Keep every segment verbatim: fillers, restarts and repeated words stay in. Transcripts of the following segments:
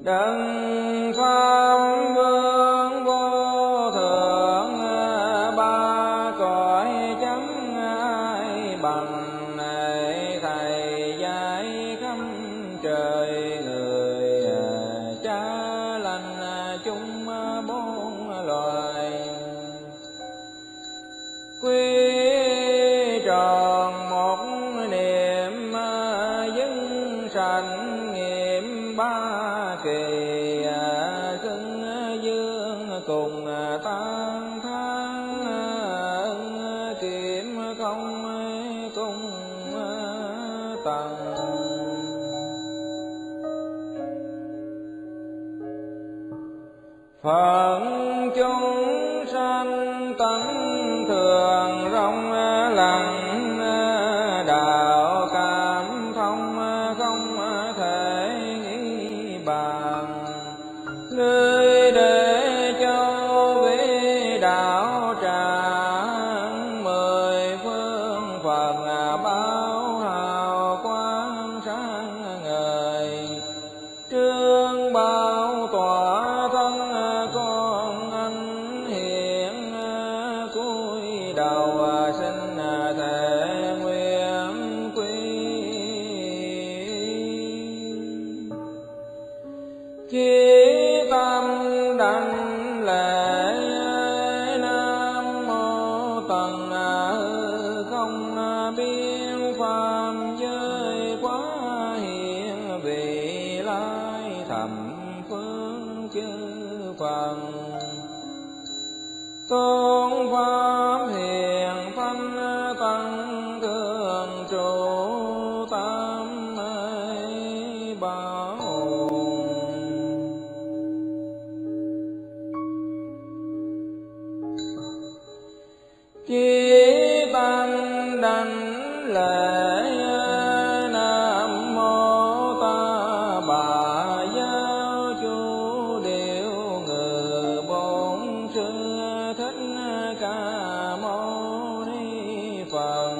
đấng pháp vương vô thượng, ba cõi chẳng ai bằng, này thầy dạy khắp trời người, cha lành chung bốn loài. Quy tròn một niệm dưng sanh nghiệm ba kỳ, xưng dương cùng tan tháng, kiếm không cung tầng. Phận chúng sanh tánh thường rong lặng, đạo cảm thông không thể nghĩ bàn. Ngươi để cho vi đạo tràng, mười phương Phật báo hào quang sáng ngời. Trương bao tỏa thân con anh hiện, cúi đầu xin thề nguyện quy. Chí tâm đảnh lễ nam mô tần không biên phàm giới quá hiện, vị lai thầm phương chư Phật. Tôn pháp hiền thanh tăng thường trụ tam bảo. Chí tâm đảnh lễ nam mô ta bà giáo chủ điệu ngự bổn sư thích ca mâu ni Phật.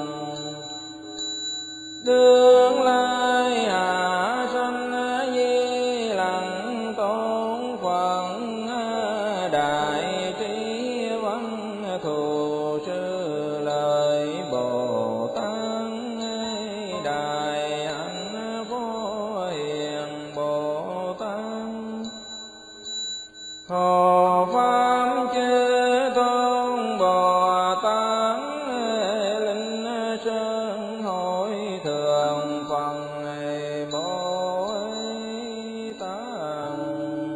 Tương lai hạ sanh di lặc tôn Phật, đại trí văn thù sư lợi Bồ Tát, đại hạnh phổ hiền Bồ Tát. Hộ pháp chư tôn Bồ Tát, linh sơn hội thượng Phật Bồ Tát.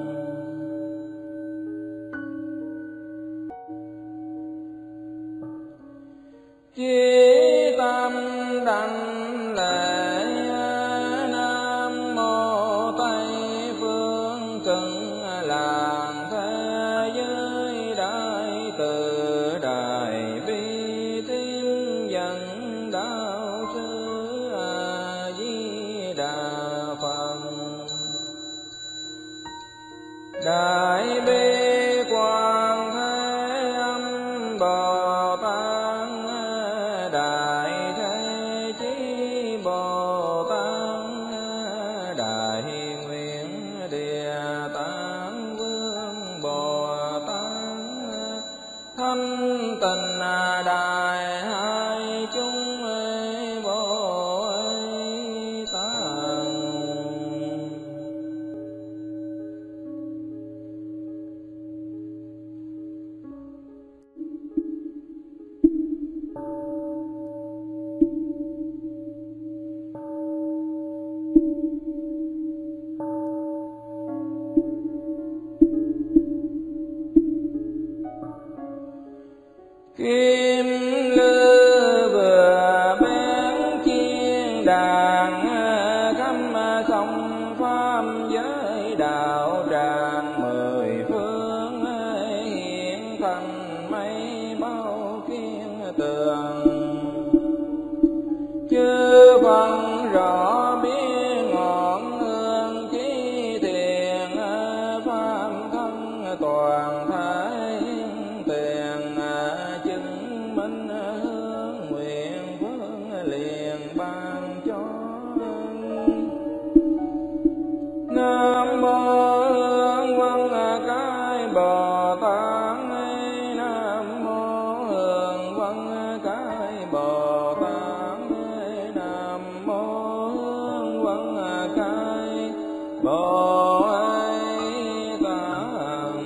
Chí tâm đảnh lễ nam mô Tây phương cực lạc thế giới, đại từ đại bi tín dân đạo sư A Di Đà Phật. Đại bi quang thế âm Bồ Tát, đại thế chí Bồ Tát, đại nguyện địa tạng vương Bồ Tát, thanh tịnh đại hai chúng Bồ Tát. Kim lư vừa bén chiên đàn, khắp sông pháp giới đạo tràng, mười phương hiện thành mây bao kiên tường. Chư Phật rõ biết ngọn hương chí thiền, pháp thân toàn thái tiền, chứng minh hương nguyện phương liền ban cho. Nam mô Bồ Tát.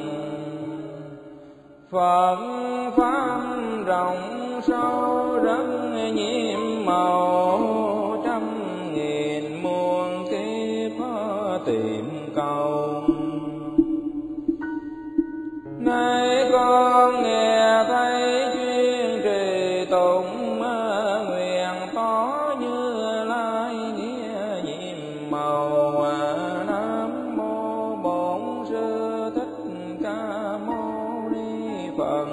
Phật pháp rộng sâu rất nhiệm màu, trăm nghìn muôn kiếp tìm cầu. Nay con nghe thấy chuyên trì tụng, nguyện tỏ Như Lai nghĩa nhiệm màu. Nam mô Bổn Sư Thích Ca Mâu Ni Phật.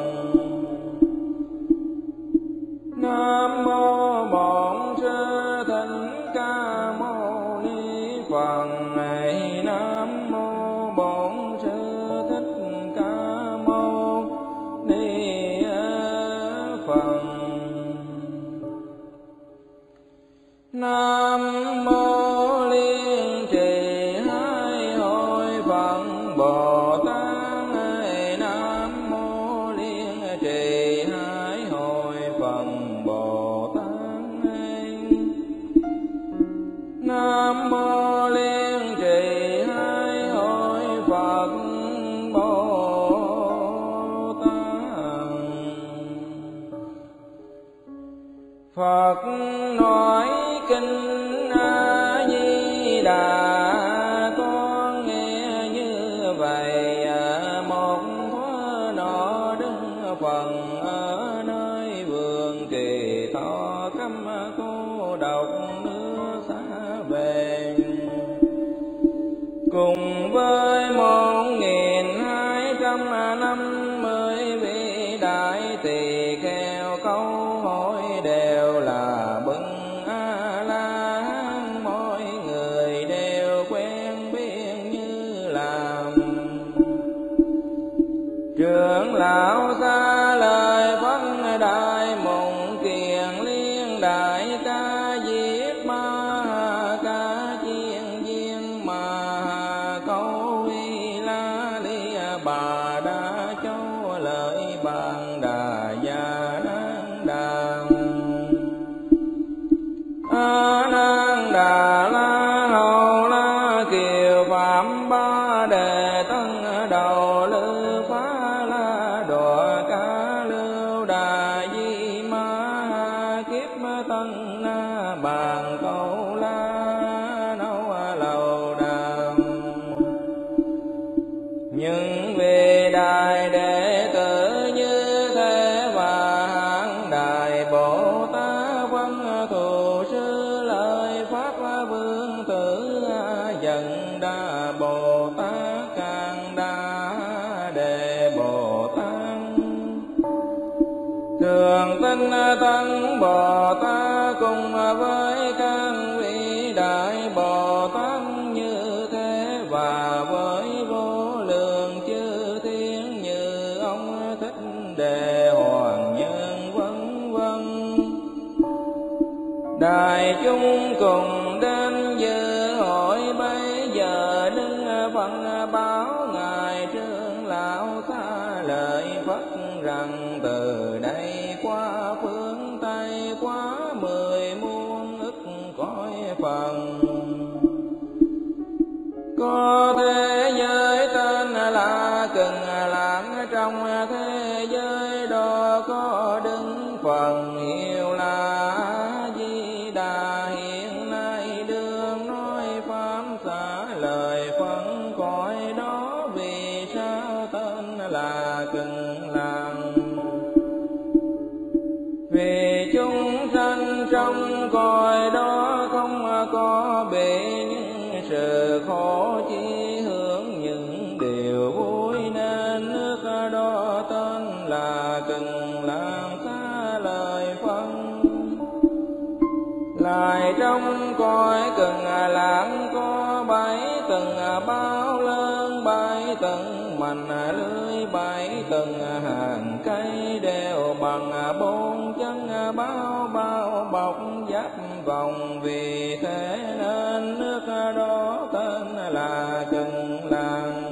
Nam mô Bổn Sư Thích Ca Mâu Ni Phật. Nam mô Bổn Sư Thích Ca Mâu Ni Phật. Nam mô Liên Trì Hai Hội Phật Bồ Tát. Nam mô Liên Trì Hai Hội Phật Bồ Tát. Nam mô Liên Trì Hai Hội Phật Bồ Tát. Phật nói kinh A Di Đà, con nghe như vậy. Một thuở nọ Đức Phật ở nơi vườn Kỳ Thọ, cấm cô độc nước xa về, cùng với một nghìn hai trăm năm mươi vị đại tỳ kheo. Câu hỏi đều là bưng A La Hán, mỗi người đều quen biết như làm. Trưởng lão xa lời phân đại mộng kiền liên, đại ca diếp ma ca chiên viên mà câu y la li bà đa châu lợi bàn đà gia nan đà. A Nan Đà La Hầu La Kiều Phạm Ba Đề Tân Đầu Lư Phá La Đọa Ca Lưu Đà Di Ma Kiếp Tân Na Bàn Câu La Nâu Lầu Đàm. Những vị đại đệ tử như thế và hạng đại Bồ Tát văn thù sư lợi Pháp Vương Tử Dần Đa Bồ Tát Càng Đa Đề Bồ Tát. Thường tinh tấn Bồ Tát cùng với các vị đại Bồ Tát như thế, và với vô lượng chư thiên như ông Thích Đề Hoàng Nhân vân vân. Đại chúng cùng đến dự hội bấy giờ, đứng phân báo ngài trưởng lão xa lời Phật rằng, từ đây qua phương Tây quá mười muôn ức cõi phần, có thế giới tên là Cần Lãng. Trong thế giới đó có đứng phần hiệu là A Di Đà. Hiện nay đương nói pháp xả lời phân cõi đó, vì sao tên là Cần Lãng? Vì chúng sanh trong cõi đó không có bị những sự khổ, chỉ hưởng những điều vui, nên nước đó tên là Cần Lãng xá lời phân. Lại trong cõi Cần Lãng có bảy tầng bao lớn, bảy tầng mành lưới, bảy tầng hàng cây đều bằng bốn chân bao bao bọc giáp vòng. Vì thế nên nước đó tên là Cần Lãng.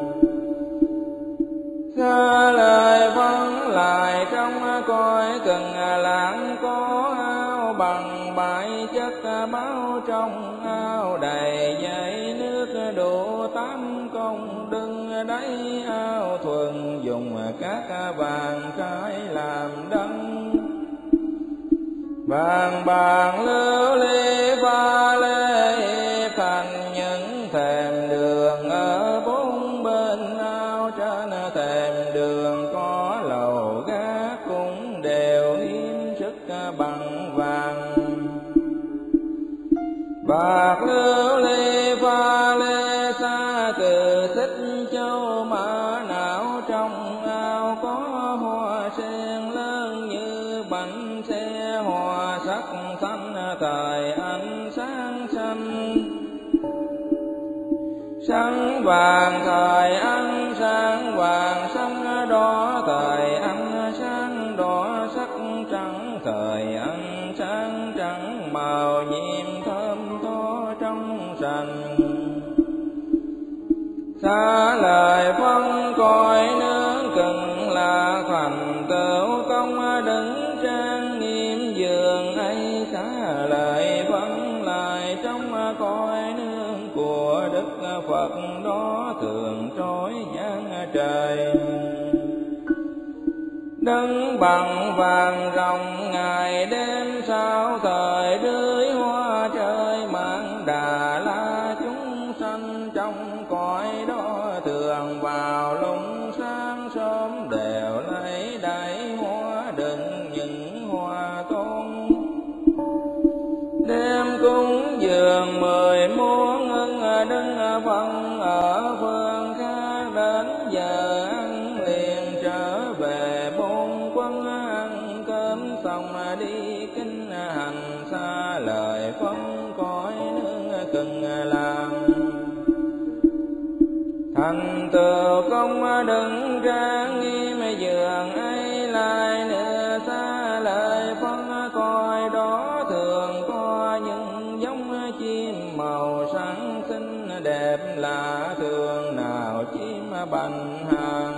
Xa lời vâng lại trong cõi Cần Lãng có ao bằng bảy chất, báo trong ao đầy dây nước đủ tám công đừng đáy ao thuần, dùng các vàng khai làm đăng. Vàng bạc lưu ly pha lê thành những thềm đường, ở bốn bên ao trên thềm đường có lầu gác cũng đều hiếm sức bằng vàng. Bạc lưu ly pha lê xa từ Xích Châu Mã não, trong ao có hoa sen lớn như bánh xe, hoa sắc xanh thời ánh sáng xanh. Sáng vàng thời ánh sáng vàng, sáng đỏ thời ánh sáng đỏ, sắc trắng thời ánh sáng trắng, màu nhiệm thơm tho trong sành. Xa lời phân cõi nước Cực Lạc, thành tựu công đứng trang nghiêm giường ấy. Xa lời phân lại trong cõi nước của Đức Phật đó, thường trói giang trời. Đứng bằng vàng rồng ngày đêm sao thời, rưới hoa trời mang Đà La chúng sanh trong cõi đó. Thường vào lúc sáng sớm đều lấy đầy hoa đựng những hoa tôn, đêm cúng dường mười muôn ưng đứng phân ở phương khác. Đến giờ ăn liền trở về bốn quân, ăn cơm xong đi kinh hành. Xa lời phân cõi nước Cực Lạc, thành tựu công đứng trang nghiêm giường ấy. Lại nữa xa lời phân cõi đó, thường có những giống chim màu sáng xinh đẹp lạ thường, nào chim bành hàng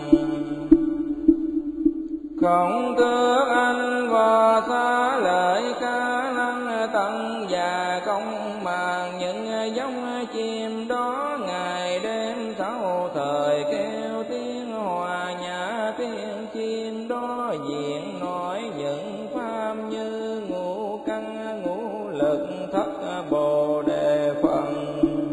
không tước anh và xa lợi ca lăng tận và công màng. Những giống chim đó ngày đêm sáu thời kêu tiếng hòa nhã, tiếng chim đó diện nói những pháp như ngũ căn ngũ lực thất bồ đề phần,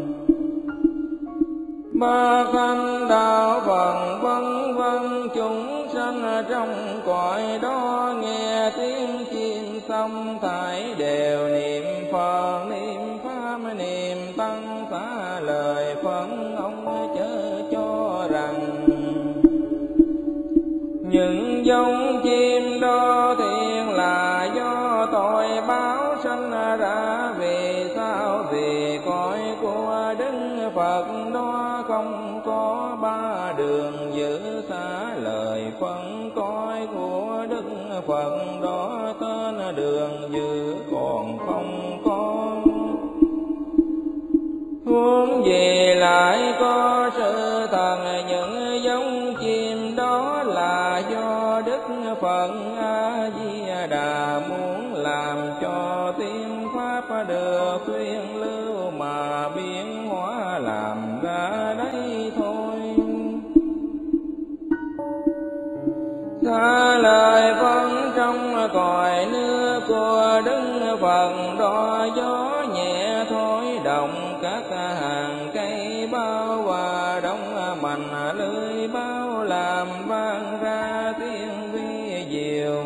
ba thanh đạo phần vân vân. Chúng sanh trong cõi đó nghe tiếng chim xong, thảy đều niệm Phật niệm pháp niệm tăng. Xá lời phân ông chớ cho rằng, những giống chim đó thiện là do tội báo sanh ra. Vì sao? Vì cõi của Đức Phật đó không có ba đường giữ. Xá lời phân cõi của Đức Phật đó, tên đường giữ còn không có. Huống gì lại có sự thần, những giống chim đó là do Đức Phật A Di Đà muốn làm cho tiên pháp được tuyên lưu mà biến hóa làm ra đấy thôi. Xa lời phân trong cõi nước của Đức Phật đó, gió nhẹ thổi động các hàng cây bao, hòa đông mạnh lưới bao làm vang ra tiếng vi diệu.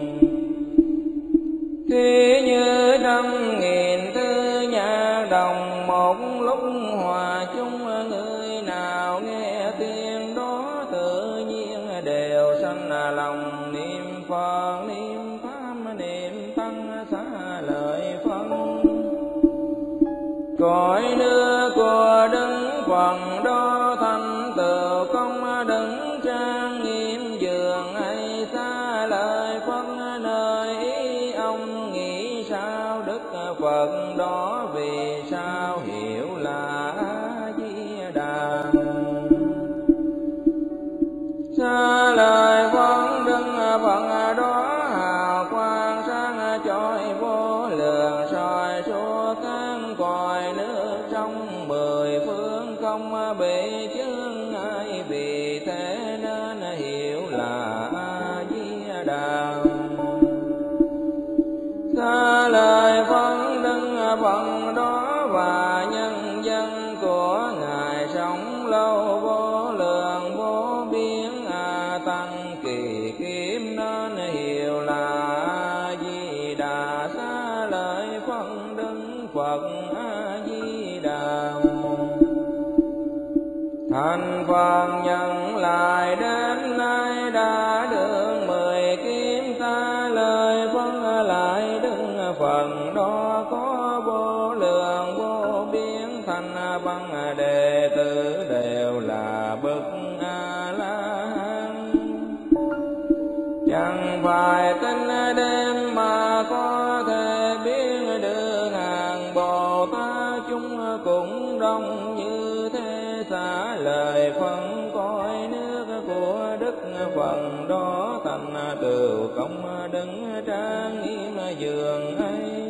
Thì như trăm nghìn tư nhạc đồng một lúc hòa chung, người nào nghe tiếng đó tự nhiên đều sanh lòng niệm Phật niệm pháp niệm tăng. Xá lợi phân cõi nước của Đức Phật đó, thành tựu công đứng trang nghiêm giường ấy. Xa lời phân nơi ý ông nghĩ sao, Đức Phật đó vì sao hiểu là A Di Đà. Xa lời phân Đức Phật đó hào quang sáng chói vô lượng, soi suốt các cõi nước trong mười phương không không bị chướng ai, vì thế nên hiệu là A Di Đà. Xa lời phân đứng phần đó và nhân dân của Ngài sống lâu vô lượng vô biên, a tăng kỳ kiếm nên hiệu là A Di Đà. Xa lời phân đứng Phật A Di Đà. Thành phần nhận lại đến nay đã được mười kiếm, ta lời phân lại đứng phần đó có vô lượng vô biên, thành văn đệ tử đều là bậc A La Hán. Chẳng phải tính đêm mà có thể biết được, hàng Bồ Tát chúng cũng đông như thế. Xả lời phân cõi nước của Đức phần đó, thành tựu công đứng trang nghiêm giường ấy.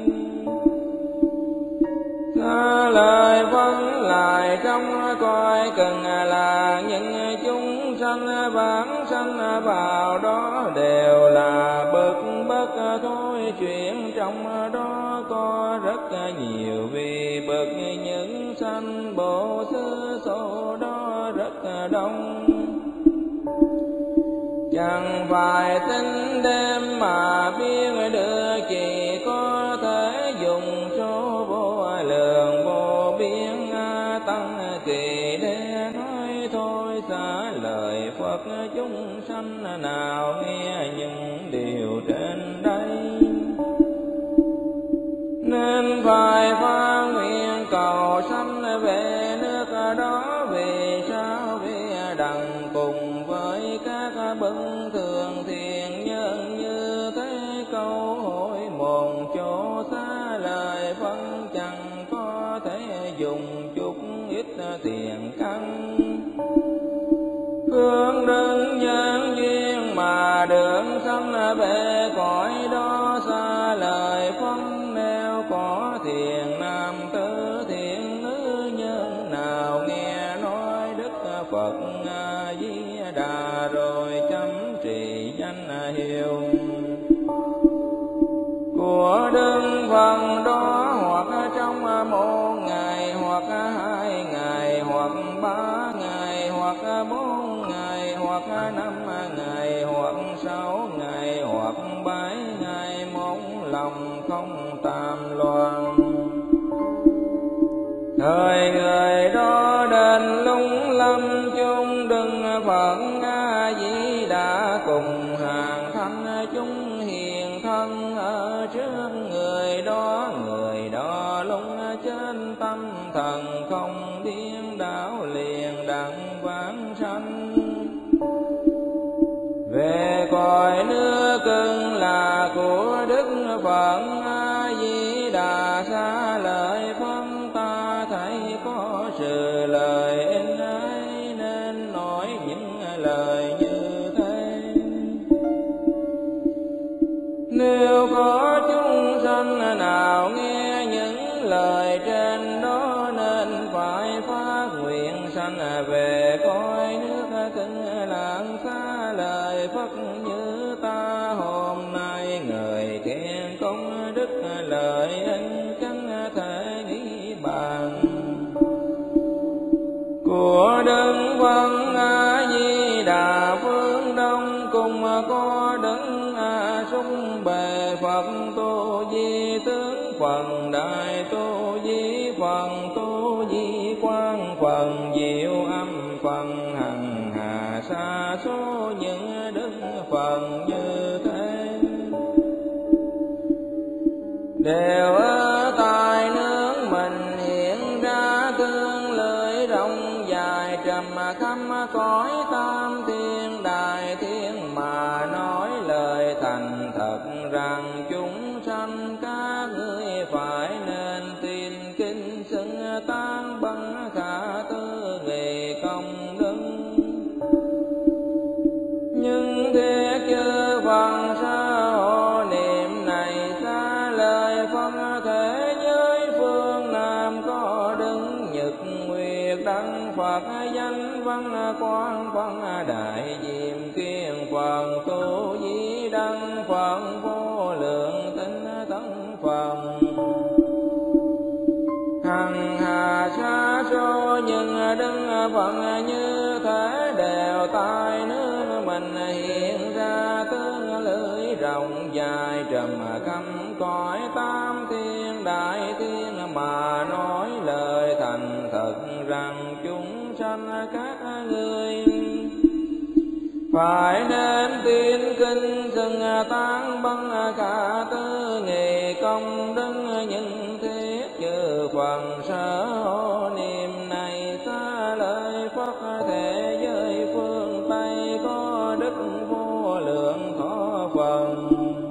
Xá lời phân lại trong cõi cần là những chúng sanh vãng sanh vào đó, đều là bậc bất thôi chuyện. Trong đó có rất nhiều vị bậc những sanh bộ xứ, số đó rất đông. Chẳng phải tính đêm mà biết được, chỉ có thể dùng số vô lượng vô biên a tăng kỳ để nói thôi. Xả lời Phật chúng sanh nào nghe những điều trên đây, nên phải phát nguyện cầu sanh về nước đó. Vì sao? Vì đặng cùng với các bậc thường thiện nhân như thế, câu hỏi một chỗ xa lời phân chẳng có thể dùng chút ít tiền căn. Phương đơn nhân duyên mà được sanh về cõi đó, xa lời phân nếu có thiện nam tử thiện nữ nhân nào nghe nói Đức Phật A Di Đà rồi chấm trì danh hiệu của Đức Phật đó, hoặc trong một ngày, hoặc hai ngày, hoặc ba ngày, hoặc bốn ngày, hoặc năm ngày, hoặc sáu ngày, hoặc bảy ngày, một lòng không tam loạn. Thời người đó đến lung lâm chung đừng Phật A Di Đà, cùng hàng thanh chúng hiền thân ở trước người đó. Người đó lung trên tâm thần không điên đảo, liền đặng vãng sanh về cõi nước cưng là của Đức Phật A Di Đà. Xa lời phân ta thấy có sự lời in ấy, nên nói những lời như thế. Nếu có chúng sanh nào nghe những lời trên đó, nên phải phát nguyện sanh về cõi nước cưng lạng. Xa lời Phật như ta hôm nay, người khen công đức lợi ích chẳng thể nghĩ bàn của Đức Phật A Di Đà. Phương Đông cùng có Đức A Sung Bề Phật Tu Di Tướng, phần Đại Tu Di, phần Tu Di Quang, phần Diệu Âm, phần Hằng Hà. Sa số những đức phần như thế, đều ở tại nước mình hiện ra tương lưỡi rộng dài, trầm khắp cõi tam thiên đại thiên, mà nói lời thành thật rằng chúng sanh các ngươi phải nên tin kinh xưng tán bằng khả tư nghị công đức. Nhưng thế chư Phật sa hộ niệm này, xa lời phân thế giới phương Nam có đứng nhật nguyệt đăng Phật danh văn quang văn đại diệm kiên Phật tu di đăng Phật vô lượng tinh tấn Phật hằng hà sa số nhưng đứng Phật như thế đều tai nước mình hiện ra tướng lưỡi rộng dài trầm khắp cõi tam thiên đại thiên mà nói lời thành thật rằng chúng sanh các ngươi phải nên tin kinh xưng tán băng cả tư nghị công đức những thiết chư phần sở hộ niệm này xa lời Phật thế giới phương Tây có đức vô lượng thọ phần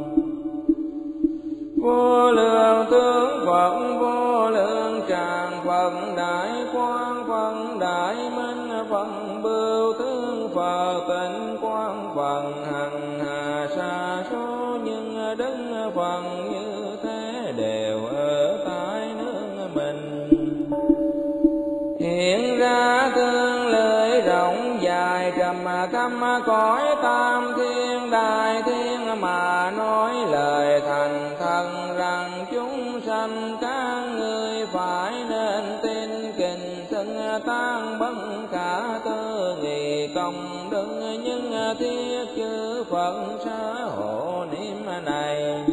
vô lượng tướng Phật vô lượng tràng Phật đại quang Phật đại minh Phật bưu tướng Phật tịnh quang Phật hằng hà sa số nhưng đức Phật như thế đều ở tại nước mình hiện ra tương lưỡi rộng dài trầm khắp cõi tam thiên đại thiên mà nói lời thành thật rằng chúng sanh các ngươi phải nên tin kinh xưng tán bất khả tư nghị công đức những thiết chư Phật sở hộ niệm này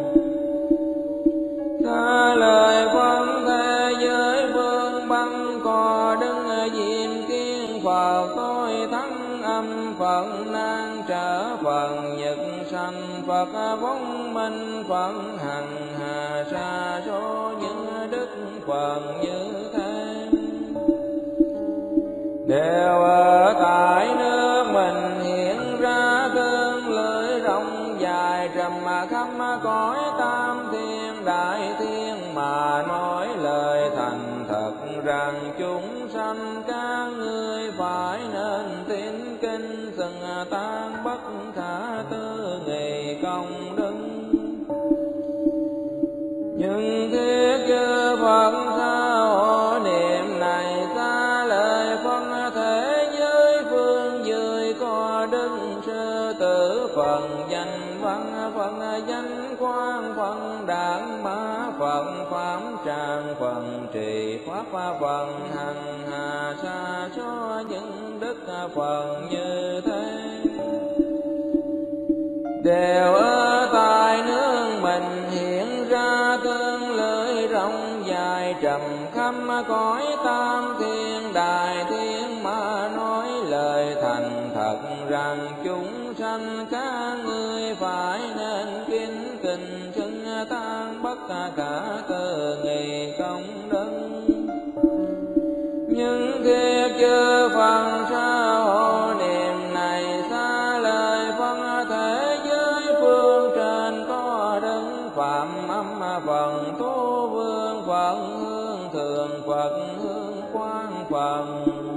xa lời Phật thế giới vương băng có đức diệm kiên Phật tôi thắng âm Phật nan trở Phật nhật sanh Phật vong minh Phật hằng hà sa số những đức Phật như thế đều ở tại nước mình hiện ra tương lưỡi rộng dài trầm khắp cõi tam thiên đại thiên mà nói lời thành thật rằng chúng sanh các ngươi phải nên tín kinh xưng tán bất khả tư nghị công đức nhưng thiết chư Phật xa hộ niệm này xa lời Phật thế giới phương dưới có đức sư tử Phật danh văn Phật danh quang Phật đản mã Phật pháp tràng Phật trì pháp Phật hằng hà sa số những đức Phật như thế đều ở tại nước mình hiện ra tương lưỡi rộng dài trầm khắp cõi tam thiên đại thiên mà nói lời thành thật rằng chúng sanh các ngươi phải nên kính kinh xưng tán bất cả tư nghị công đức những thiết chư Phật sở hộ niệm này xa lời Phật thế giới phương trên có đức phạm âm Phật tu vương Phật hương thường Phật hương quang Phật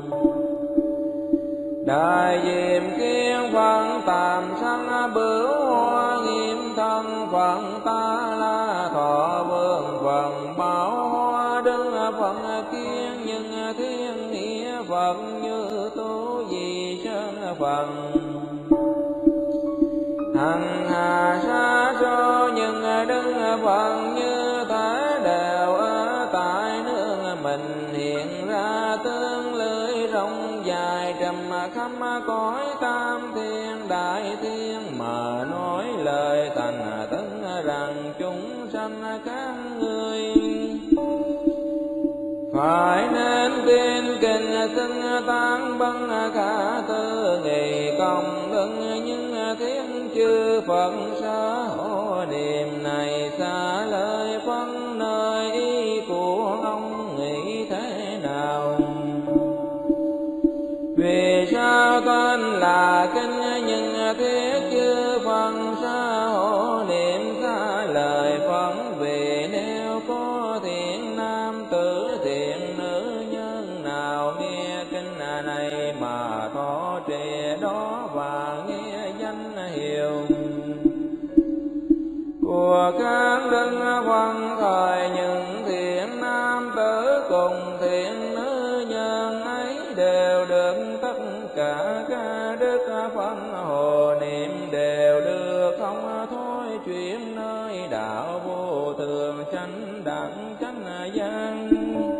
đại diệm kiên Phật tạm sanh bửu hoa nghiêm thân Phật ta la thọ vương Phật bảo hoa đứng Phật kiên nhưng thiên nghĩa Phật như tu di sơn Phật hằng hà sa số nhưng đứng Phật như thế đều ở tại nước mình hiện ra tương lưỡi rộng dài trầm khắp cõi tam thiên đại thiên mà nói lời thành tấn rằng chúng sanh các ngươi phải nên tin kinh xưng tán băng khả tư nghị công đức những thiên chư Phật sở hộ niệm này xa lời Phật nơi ý của ông nghĩ thế nào vì sao tên là kinh những thiết chư Phật sở hộ niệm xa lời Phật vì nếu có thiện nam tử thiện nữ nhân nào nghe kinh này mà thọ trì đó và nghe danh hiệu của các đức Phật thời những thiện nam tử cùng thiện nữ nhân ấy đều được tất cả các đức phân hồ niệm, đều được không thôi chuyển nơi đạo vô thường chánh đẳng chánh giác.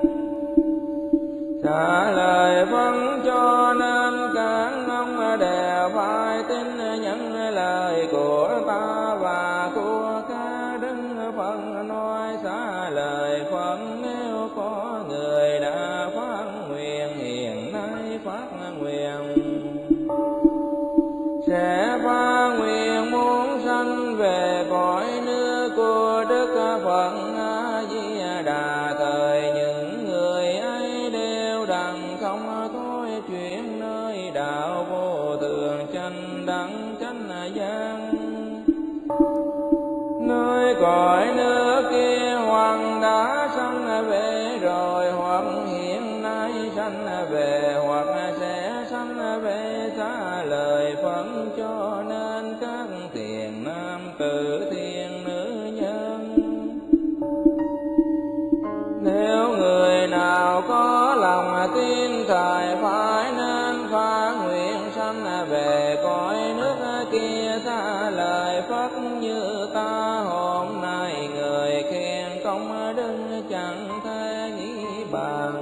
Trả lời phân cho nên các ông đều phải tin những lời của ta và của các đức Phật nói. Xá lời Phật nếu có người đã phát nguyện, hiện nay phát nguyện sẽ phát nguyện muốn sanh về cõi nước của Đức Phật A Di Đà. Thời những người ấy đều đặng không thôi chuyển nơi đạo vô thường chánh đẳng chánh giác. Nơi cõi nước kia hoặc đã sanh về rồi, hoặc hiện nay sanh về, hoặc sẽ sanh về. Xá lời Phật cho nên các thiền nam tử thiền nữ nhân, nếu người nào có lòng tin thời phải nên phát nguyện sanh về cõi nước kia. Xá lời Phật như ta hôm nay người khen công đức chẳng thể nghĩ bằng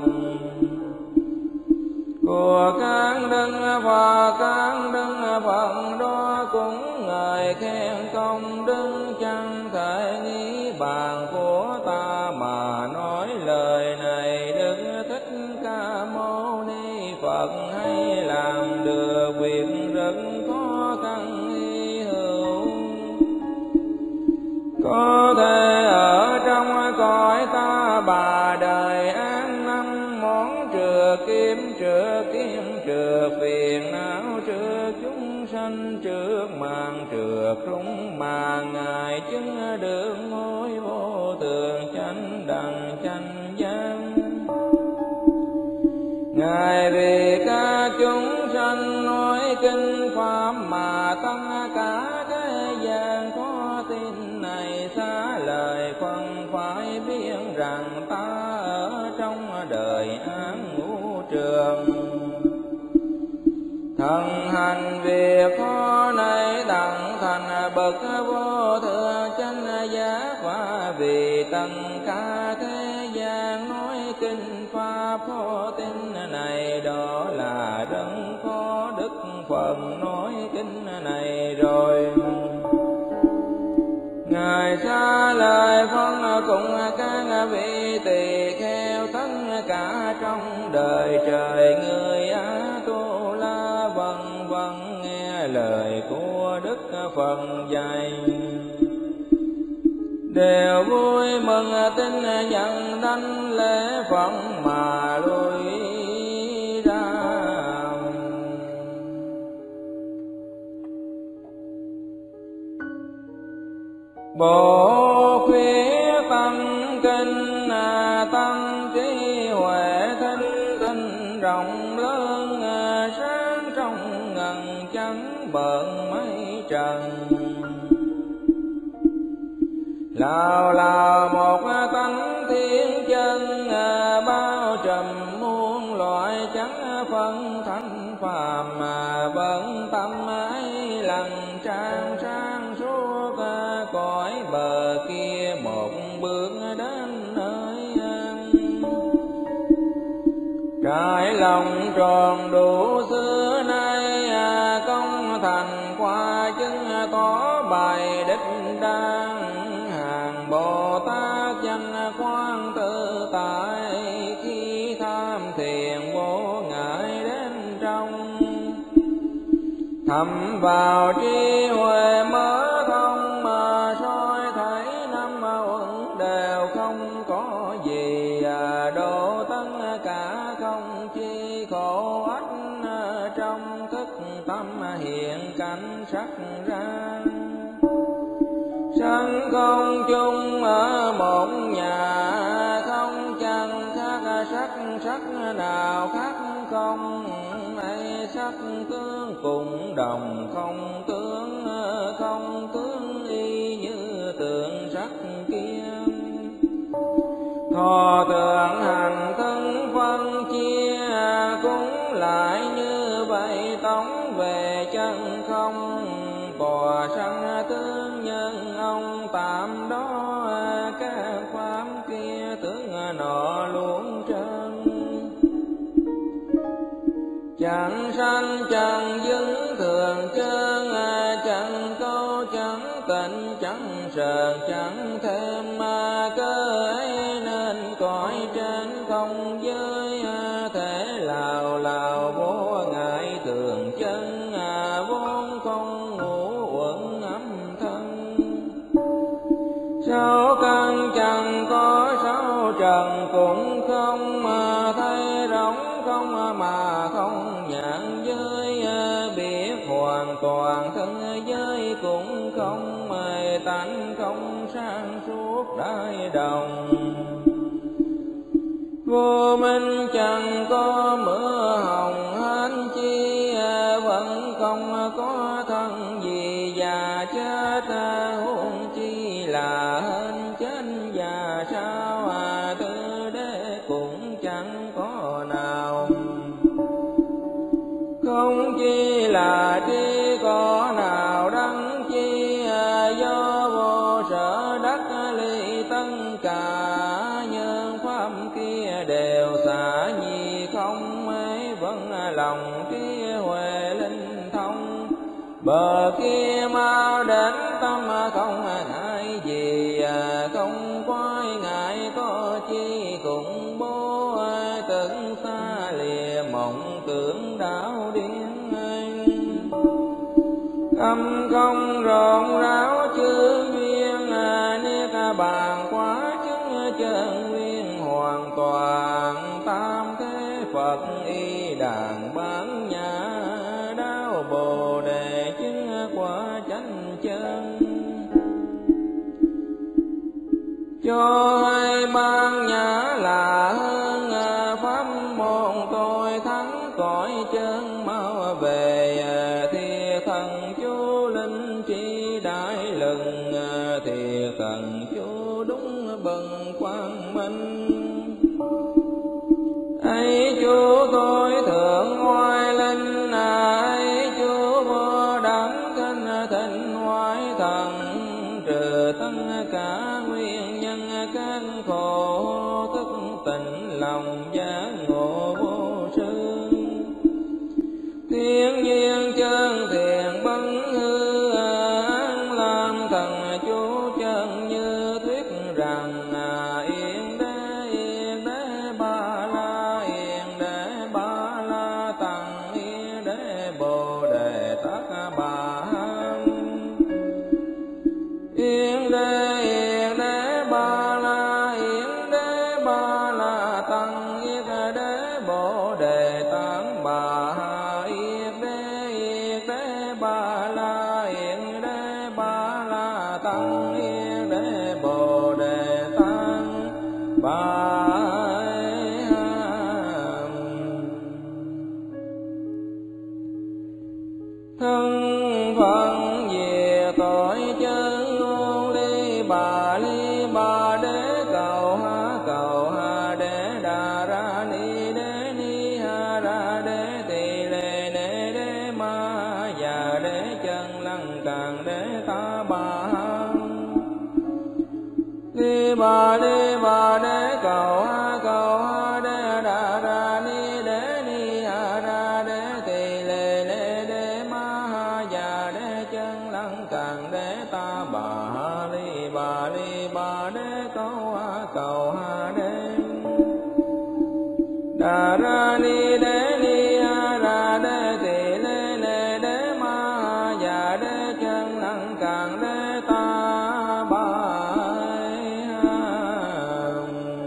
của các đức và các đức Phật đó, cũng người khen công đức chẳng thể nghĩ bằng của ta. Mà nói lời này Đức Thích Ca Mâu Ni Phật hay làm được việc rất khó khăn hy hữu, có thể ở trong cõi ta bà đời an năm món trừ kiếm trừ kiếm trừ phiền não trừ chúng sanh trước màn trừ chúng mà ngài chứng được ngôi vô thường chánh đẳng chánh giác. Ngài vì các chúng sanh nói kinh pháp mà tất cả thế gian có tin này. Xá lời Phật phải biết rằng ta ở trong đời án ngũ trường, thần hành việc khó này đặng thành bậc vô thượng chánh giác. Và vì tất cả thế gian nói kinh pháp khó tin này, đó là đấng có đức Phật nói kinh này rồi. Ngài xá lời Phật cùng các vị tỳ kheo tất cả trong đời trời người Á Tu La vân vân nghe lời của Đức Phật dạy, đều vui mừng tin nhận đảnh lễ Phật mà lui ra. Bộ khuyết tâm kinh tâm trí huệ thinh tinh rộng lớn, sáng trong ngần trắng bận mây trần. Lào lào một tánh thiên chân bao trùm muôn loại chẳng phân thanh phàm, mà vẫn tâm ấy lần trang sang suốt cõi bờ kia một bước đến nơi an. Trải lòng tròn đủ xưa nay công thành qua chứng tỏ bài đích đang. Hàng Bồ Tát danh quan tự tại, khi tham thiền vô ngại đến trong. Thầm vào trí huệ mở thông, mà soi thấy năm uẩn đều không có gì. Độ tất cả không chi khổ ách, trong thức tâm hiện cảnh sắc ra. Sanh không chung ở một nhà, không chẳng khác sắc sắc nào khác không. Ấy sắc tướng cùng đồng không tướng, không tướng y như tượng sắc kia. Thọ tưởng hành thân phân chia, cũng lại như vậy tống về chân không, bò sanh tướng nhân ông tạm đó, các pháp kia tướng nọ luôn trơn. Chẳng sanh chẳng dứng thường chân, chẳng câu chẳng tịnh chẳng sờn chẳng thêm, cơ ấy nên cõi trên không giới thể lào lào vô ngại thường chân, vốn không ngũ uẩn âm thân. Sáu căn chẳng có sáu trần cũng không, thấy rỗng không mà không nhãn giới, biết hoàn toàn thân giới cũng không, tánh không sang suốt đại đồng. Vô minh chẳng có mưa hồng hán chi, vẫn không có thân gì già chết, huống chi là hên chết già sao, tư đế cũng chẳng có nào. Không chi là tri có nào đắng chi, do vô sở đắc ly tất cả, nhân pháp kia đều xả nhi không, ấy vẫn lòng trí huệ linh thông. Bờ kia mau đến tâm không ngại gì, không quái ngại có chi cùng bố, tưởng xa lìa mộng tưởng đảo điên. Âm không rộn ráo chư duyên, niết bàn quá chứng chân nguyên hoàn toàn. Tam thế Phật y đàn bán nhã, đáo bồ đề chứng quả chánh chân. Cho hai ban nhã là hơn, pháp môn tôi thắng cõi chân mau về. Thiệt thần chú linh trí đại lừng, thiệt thần chú đúng bần quang minh. Ấy chú tôi thượng oai linh, ấy chú vô đẳng thanh thịnh hoài thần. Trừ tất cả nguyên nhân các khổ, thức tỉnh lòng giác ngộ vô sư. Thiên nhiên chân thiền bấn hư, an làm thần chú chân như thuyết rằng. Yên đế yên đế ba la, yên đế ba la tăng, yên đế bồ đề tát bà ham. Yên đế yên đế ba la, yên đế ba la tăng, yên đế bồ đề tát bà ha. Yên đế yên đế ba la, yên đế ba la tăng, yên đế bồ đề tát bà ha. Thân phận về tội chân luôn ly bà ly bà đế cầu ha cầu ha đế đà ra ni đế ni ha ra đế tỳ lê nê đế ma già đế chân lăng càng đế ta bà ha. Ly bà ly bà đế cầu ha cầu ha đế đà ra ni đế ni ha ra đế tỳ lê nê đế ma ha già đế chân lăng càng đế ta bà ha. Ly bà ly bà đế cầu ha cầu ha đế đà ra ni đế ni ha ra đế tỳ lê nê đế ma ha già đế chân lăng càng đế ta bà ha.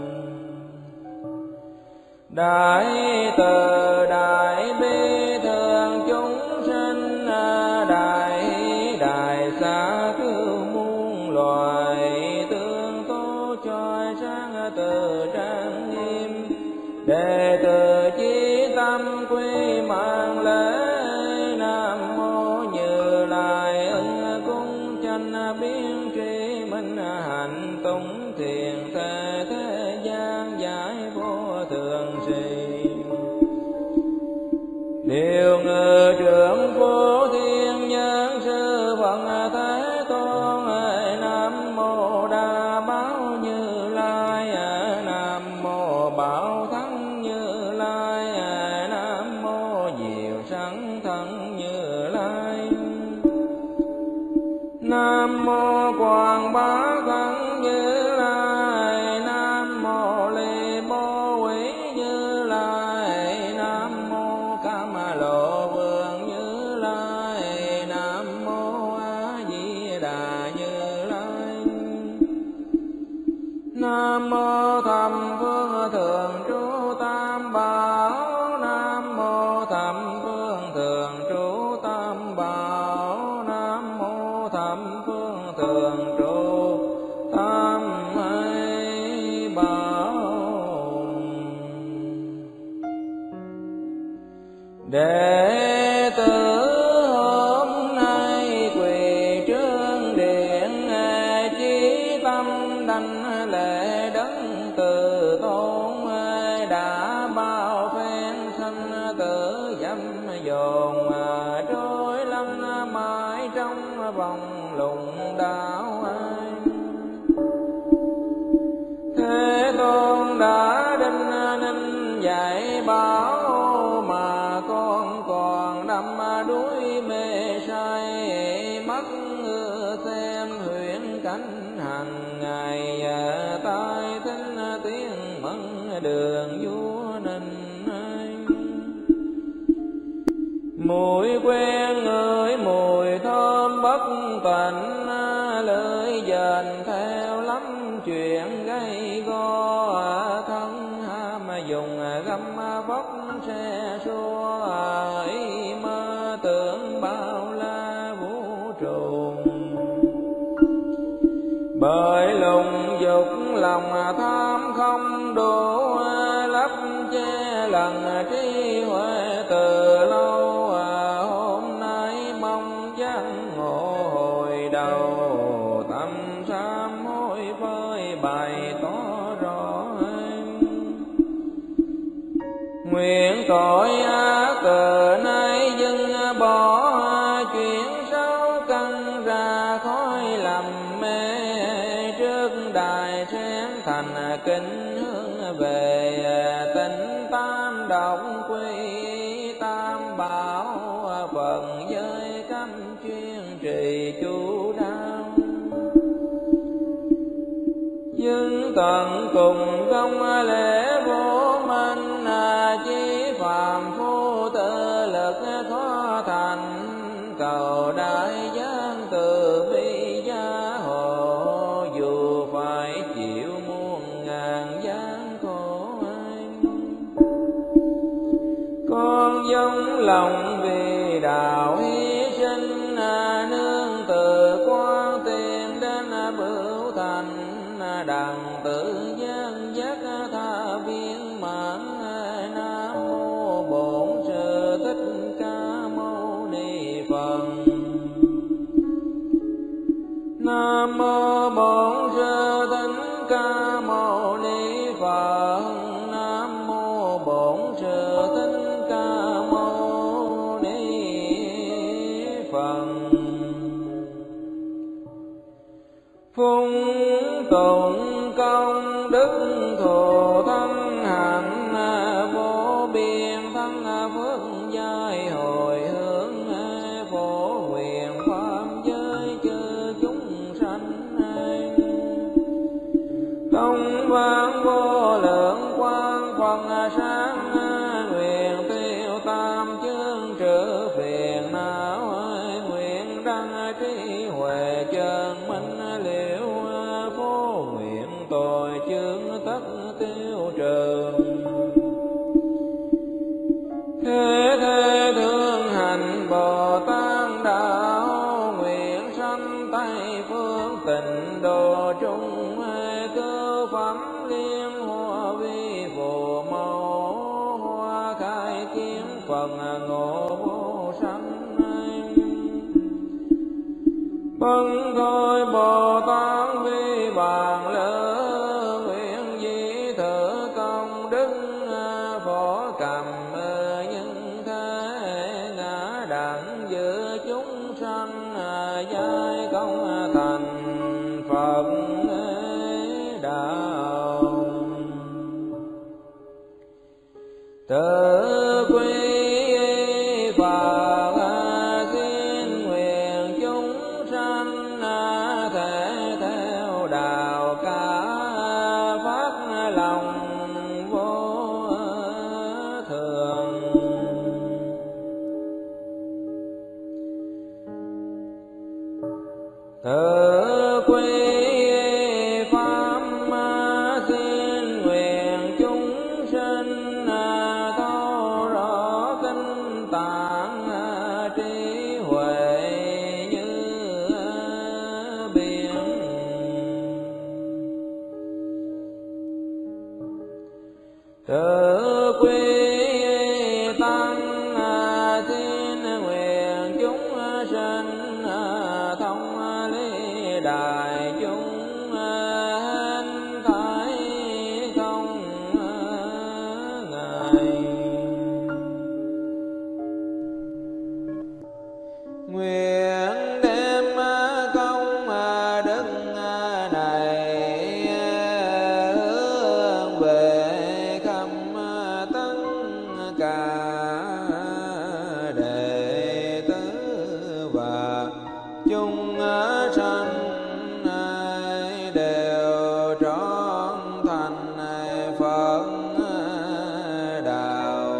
Đại từ đại bi thường chúng sinh, đại đại xa cứu muôn loài. Tương tố choi sáng từ trang nghiêm, đệ tử chí tâm quy mạng lễ. Nam mô Như Lai ưng cung chánh biến tri minh, hạnh tùng thiền thế thế gian giải vô thường trì. điều ngự trưởng vô thiên nhân sư Phật Thế Tôn. Nam mô Đa Bảo Như Lai, Nam mô Bảo Thắng Như Lai, Nam mô Diệu Sẵn Thân Như Lai, Nam mô Quảng Bá Thân Như Lai, Nam mô Ly Bố Quý Như Lai, Nam mô Cam Lộ Vương Như Lai, Nam mô A Di Đà Như Lai, Nam mô Thầm Phương Thường Trú Tam Bảo, Nam mô Thầm Phương Thường Trú Tam Bảo, Nam mô Thầm Phương Thường Trú Tam Bảo. Đệ tử hôm nay quỳ trước điện, chí tâm đảnh lễ đấng từ tôn, đã bao phen sanh tử dâm dồn, trôi lăn mãi trong vòng lùng đạo. Thế Tôn đã đinh ninh dạy bảo, mà con còn đắm đuối mê say, mắt xem huyễn cảnh hằng ngày, tai thính tiếng mẫn đường vua ninh. Mùi quen ngửi mùi thơm bất tịnh, lưỡi dền theo lắm chuyện gây go, thân ham dùng găm vóc xe xua, ý mơ tưởng bao la vũ trụ. Bởi lùng dục lòng tham không đủ, lấp che lần trí huệ từ lâu. Hôm nay mong giác ngộ hồi đầu, tâm sám hối phơi bày tỏ rõ. Nguyện tội ác từ nay dừng bỏ, chuyển xấu căn ra khói lầm mê. Trước đài sen thành kính hướng về, tịnh tam động quy tam bảo. Phần giới cấm chuyên trì chú đáo, nhưng tận cùng công lễ vô minh. Chí phàm phu tự lực khó thành, cầu đại giang từ bi gia hộ. Dù phải chịu muôn ngàn gian khổ anh, con dâng lòng vì đạo hy sinh. Nương từ quan tiền đến bửu thành, đặng tự gian giác tha viên mãn. Nam mô Bổn Sư Thích Ca Mâu Ni Phật. Nam mô Bổn Sư Thích Ca Mâu Ni Phật. Nam mô Bổn Sư Thích Ca Mâu Ni Phật. Phung tụng công đức thù thân hạnh, vô biên thân phước giai hồi hướng. Phổ nguyện pháp giới chư chúng sanh, công vang vô lượng quang phần sáng. Nguyện tiêu tam chương trừ phiền não, nguyện đăng trí huệ chân minh liễu. Phổ nguyện tội chướng tất tiêu trừ, thế thế thương hành Bồ Tát đạo. Nguyện sanh Tây phương tịnh độ trung, cứu phẩm liên hoa vi phù mẫu. Hoa khai kiến phần ngộ vô sanh, vâng thôi Bồ Tát vi bàn lớn. Nguyện di thử công đức phổ cầm nhân thế, đặng giữa chúng sanh giai công thành Phật đạo. Tự quy Phật xin nguyện chúng sanh thể theo đạo cả phát lòng vô thường. Tự quy pháp xin nguyện chúng sinh thấu rõ kinh tạng trí huệ như biển. Tự quy tăng xin nguyện chúng sinh thông lý đại chúng hình thái không ngại. Nguyện đem công đức này hướng về khắp tất cả đệ tử và chúng sanh đều trọn thành Phật đạo.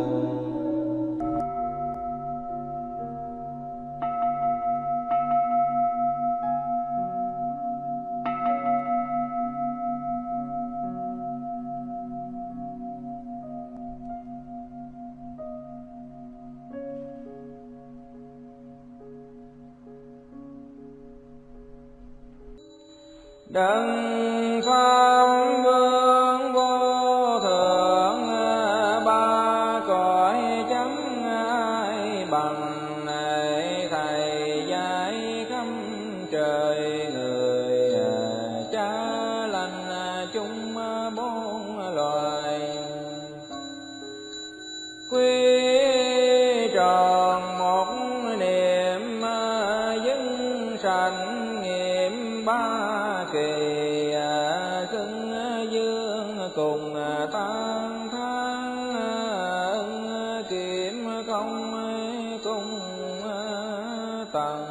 Đấng pháp vương vô thượng ba cõi chẳng ai bằng. Thầy dạy khắp trời người cha lành chúng bốn loài. Quy tròn một niệm dưng sanh nghiệm ba kỳ xưng dương cùng tan thang ân kiếm không cung tầng.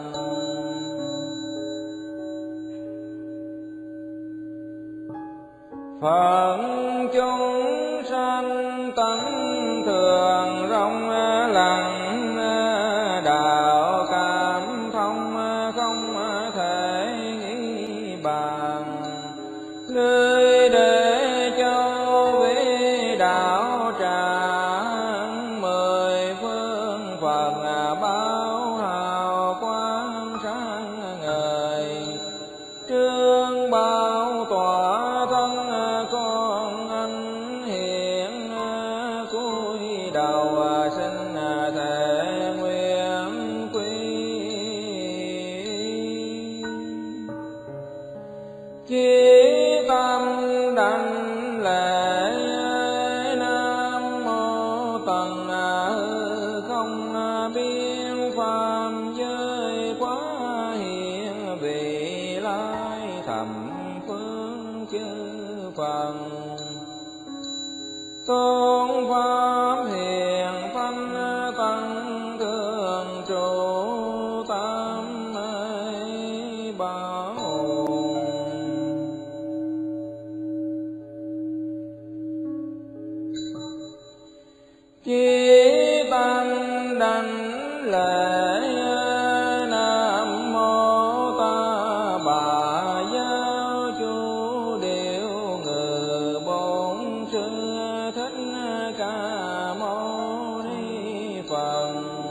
Phật chúng sanh tánh thường rong lặng đạo cảm thông không thể nghĩ bàn. Nơi để cho vị đạo tràng mười phương Phật báo hào quang sáng ngời. Trương bao tỏa thân con anh hiện cúi đầu xin thề nguyện quy. Chí tâm đảnh lễ Nam mô tần không biên phàm giới quá hiện vị lai thầm phương chư Phật. Tôn pháp hiền thanh tăng thường trụ tam bảo. Chí tâm đảnh lễ Nam mô ta bà giáo chủ điều ngự bổn sư thích ca mâu ni Phật.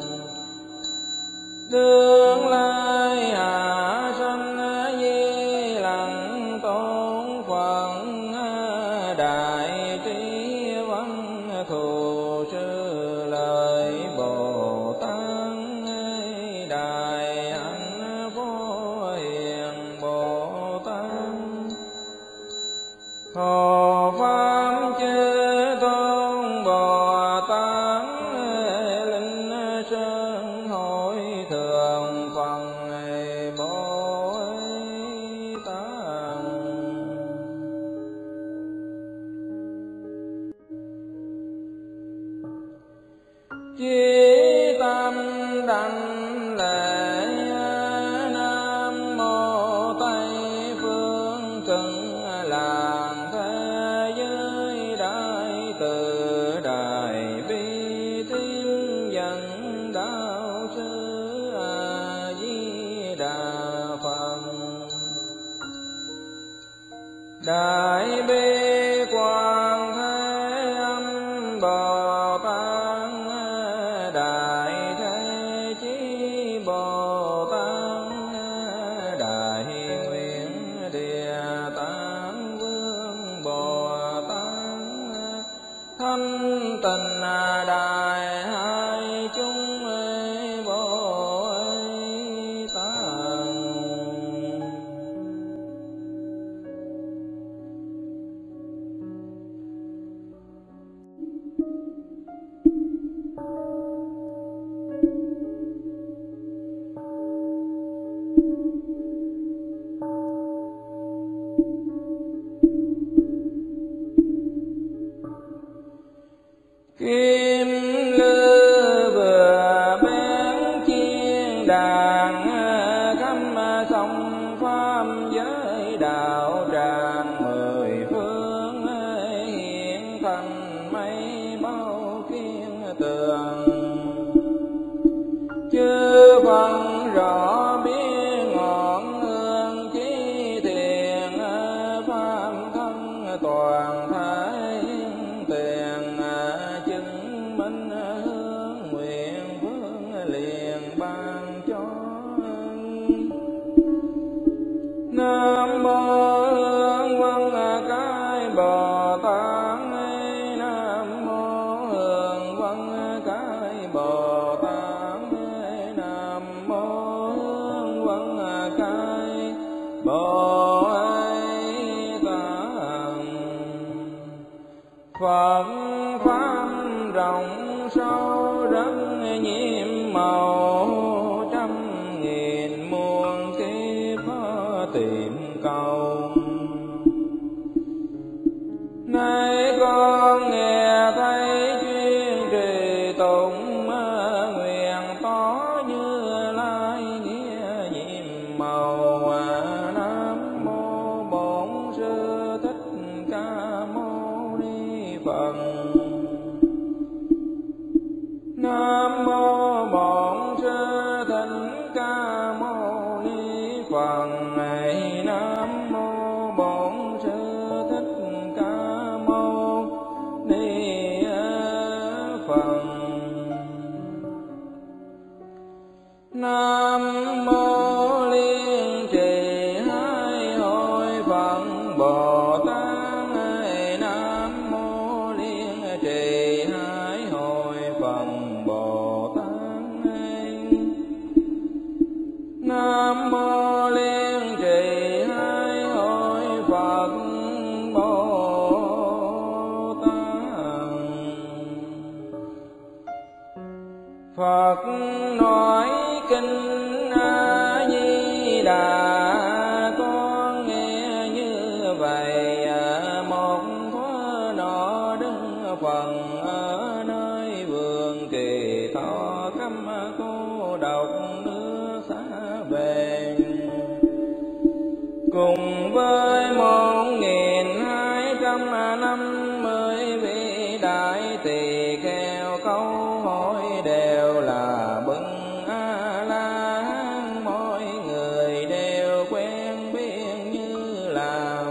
Tương lai hạ sanh di lặc tôn Phật đại trí văn thù sư lợi Bồ Tát đại hạnh vô hiền Bồ Tát. Hộ pháp chư tôn Bồ Tát linh sơn đảnh lễ. Nam mô Tây phương cực lạc thế giới đại từ đại bi tín dân đạo sư A Di Đà Phật. Đại bi quan thế âm Bồ Tát, đại thế chí Bồ Tát, đại nguyện Địa Tạng Vương Bồ Tát, thanh tịnh đại hai chúng Bồ Tát. Kim lư vừa bén chiên đàn, khắp sông pháp giới đạo tràng mười phương, hiện thành mây bao kiên tường. Chư Phật rõ biết ngọn hương chí thiền, pháp thân toàn thể tiền chứng minh hướng nguyện vương liền ban cho. Nam mô Hương Vân Cái Bồ Tát, Nam mô Hương Vân Cái Bồ Tát, Nam mô Hương Vân Cái Bồ Tát. Phật pháp rộng sâu rất nhiệm màu, trăm nghìn muôn kiếp tìm cầu. Nay con nghe thấy chuyên trì tụng, nguyện tỏ Như Lai nghĩa nhiệm màu. Nam mô Bổn Sư Thích Ca Mâu Ni Phật. Nam mô Bổn Sư Thích Ca Mâu Ni Phật. Nam mô Bổn Sư Thích Ca Mâu Ni Phật. Nam mô Liên Trì Hai Hội Phật Bồ Tát. Nam mô Liên Trì Hai Hội Phật Bồ Tát. Nam mô Liên Trì Hai Hội Phật Bồ Tát. Phật nói kinh A Di Đà, con nghe như vậy. Một thuở nọ Đức Phật ở nơi vườn Kỳ Thọ, căm cô độc nước xa về, cùng với một nghìn hai trăm năm mươi vị đại tỳ kheo. Câu hỏi đều là bưng A La Hán, mỗi người đều quen biết như làm.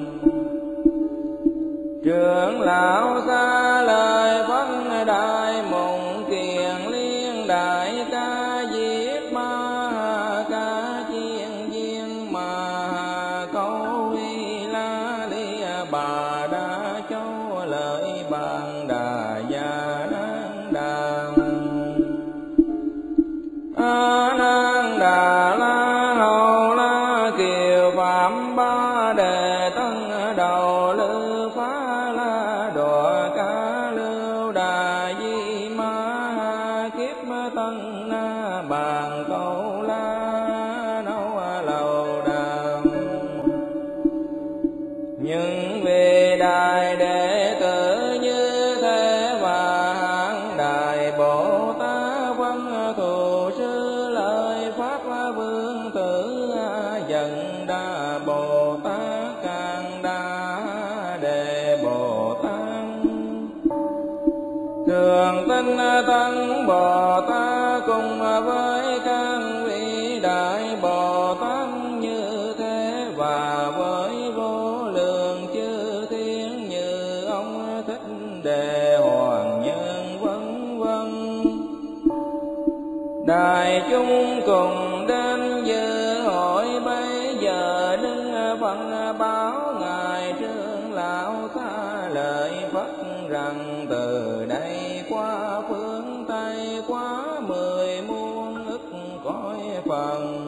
Trưởng lão xa lời phân đại mộng kiền liên đại ca diếp ma ca chiên viên mà câu y la li bà đa châu lợi bàn đà gia nan đàm. A Nan Đà La Hầu La Kiều Phạm Ba Đề Tân Đầu Lư Phá La Đọa Ca Lưu Đà Di Ma Kiếp Tân Na Bàn Câu La Nâu Lầu Đàm. Những vị đại đệ tử như thế và hạng đại Bồ Tát Văn cùng với các vị đại Bồ Tát như thế, và với vô lượng chư thiên như ông Thích Đề Hoàng Nhân vân vân. Đại chúng cùng đến dự hội bây giờ, đứng phân báo ngài trưởng lão xa lời Phật rằng từ đây qua phương Tây, qua mười muôn ức cõi phần,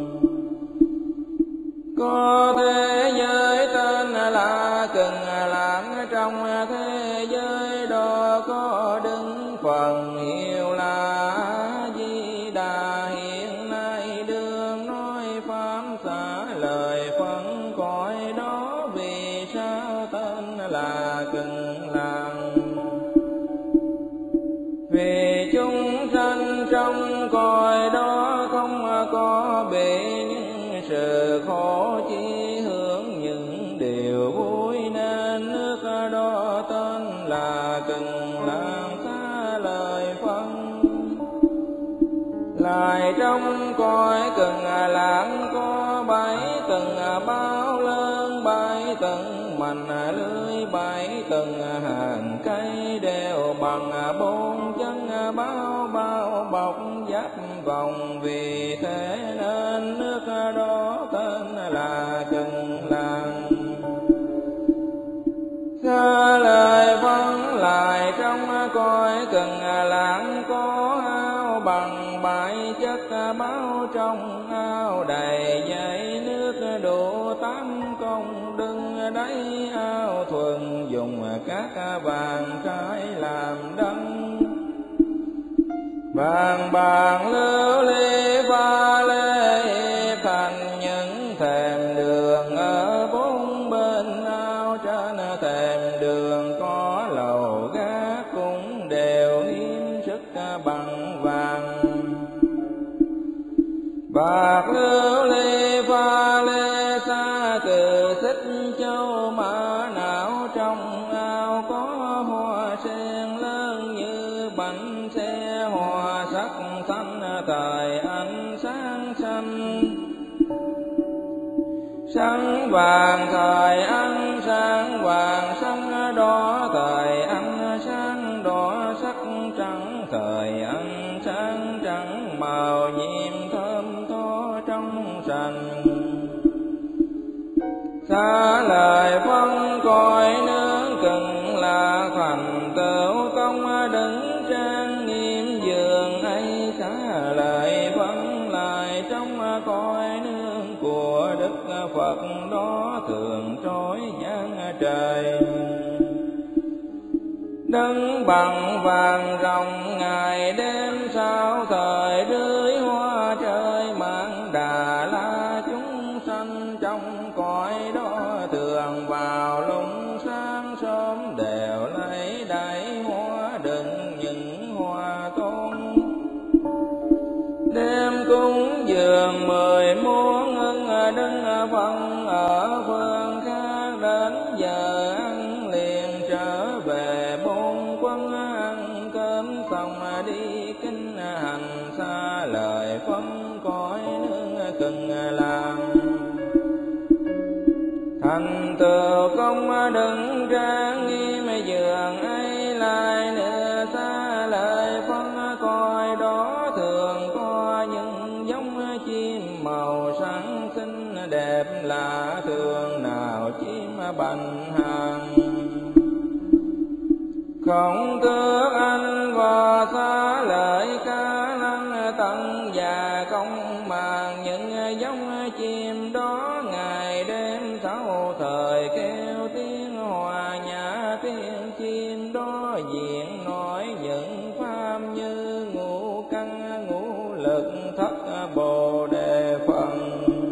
có thế giới tên là Cực Lạc. Trong thế giới đó có Đức Phật hiệu là Di Đà, hiện nay đương nói pháp xả lời phân cõi đó. Vì sao tên là Cực Lạc? Vì chúng sanh trong cõi đó không có bị những sự khổ, chỉ hướng những điều vui, nên nước đó tên là Cực Lạc xá lời phân. Lại trong cõi Cực Lạc có bảy tầng bao lớn, bảy tầng mành lưới, bảy tầng hàng cây đều bằng bốn chân bao bao bọc giáp vòng. Vì thế nên nước đó tên là Cực Lạc xá lời phân. Lại trong cõi Cực Lạc có ao bằng bảy chất báo, trong ao đầy dãy nước đủ tám công đừng đáy. Ao thuần dùng các vàng trái làm đăng, vàng bạc lưu ly pha lê thành những thềm đường. Ở bốn bên ao trên thềm đường có lầu gác, cũng đều yếm sức bằng vàng bạc lưu ly pha lê. Xa cừ xích châu mã não, trong ao có hoa sen lớn như bánh xe. Hoa sắc xanh thời ánh sáng xanh, sáng vàng thời ánh sáng vàng, sáng đỏ thời ánh sáng đỏ, sắc trắng thời ánh sáng trắng. Màu nhiệm thơm tho trong sành, xá lời phân cõi nước Cực Lạc. Thành tựu công đứng trang nghiêm giường ấy, xá lời phân. Lại trong cõi nước của Đức Phật đó thường trói giang trời, đứng bằng vàng rồng ngày đêm. Sao thời rưới hoa trời mang Đà La, chúng sanh trong cõi đó thường vào lúc sáng sớm đều lấy đáy hoa đựng những hoa tôn. Đêm cúng dường mười muôn ưng đứng phân ở phương khác, đến giờ ăn liền trở về bốn quân. Ăn cơm xong đi kinh hành, xa lời phân cõi nước Cực Lạc. Thành tựu công đứng trang nghiêm giường ấy. Lại nữa xa lời phân cõi đó thường có những giống chim màu sáng xinh đẹp lạ thường. Nào chim bành hàng không tước anh và xa lời ca lăng tận và công màng. Những giống chim đó ngày đêm sáu thời kêu tiếng hòa nhã. Tiếng chim đó diện nói những pháp như ngũ căn ngũ lực thất bồ đề phần,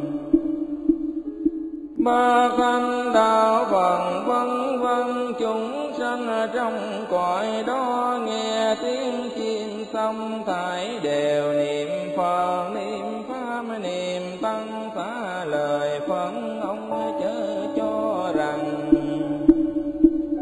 ba khanh đạo phần vân vân. Chúng sanh trong cõi đó nghe tiếng chim xong, thảy đều niệm Phật niệm pháp niệm tăng. Xá lời phân ông chớ cho rằng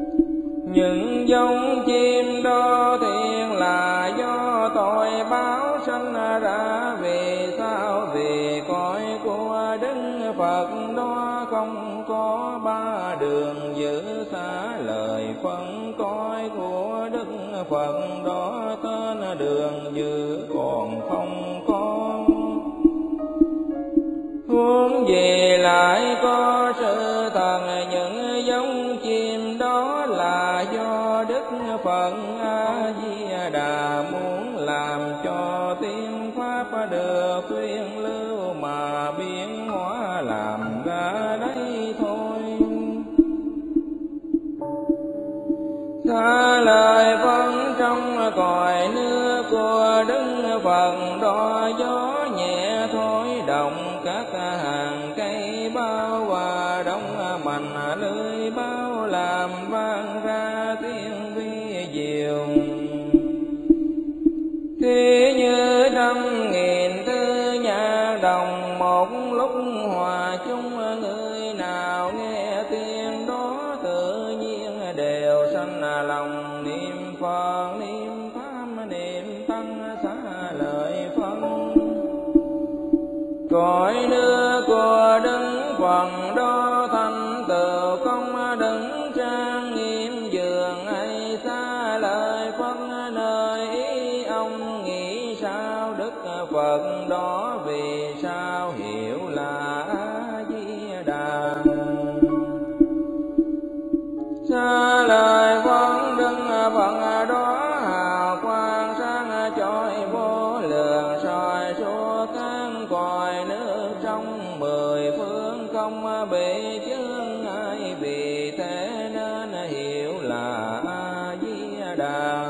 những giống chim đó thiện là do tội báo sanh ra, vì sao? Vì cõi của Đức Phật đó không có ba đường giữ xa lời phân. Cõi của Đức Phật đó tên đường giữ còn không có. Huống gì lại có sự thần những giống chim đó, là do Đức Phật A Di Đà muốn làm cho tiên pháp được tuyên lưu mà biến hóa làm ra đây thôi. Xa lời phân trong cõi nước của Đức Phật đó, gió nhẹ thổi động các hàng cây bao, và đông mạnh lưới bao làm vang ra tiếng vi diệu. Thì như trăm nghìn tư nhạc đồng một lúc hòa chung, người nào nghe tiếng đó tự nhiên đều sanh lòng niệm Phật, niệm Pháp, niệm Tăng, xá lợi phân. Cõi nước của Đức Phật đó thành tựu không đứng trang nghiêm dường ấy, xá lợi phân nơi ý ông nghĩ sao? Đức Phật đó vì sao hiểu là A Di Đà. Xá lợi phân Đức Phật đó hào quang sáng chói vô lượng, soi suốt các cõi nước trong mười phương không bị chướng ngại, vì thế nên hiểu là A Di Đà.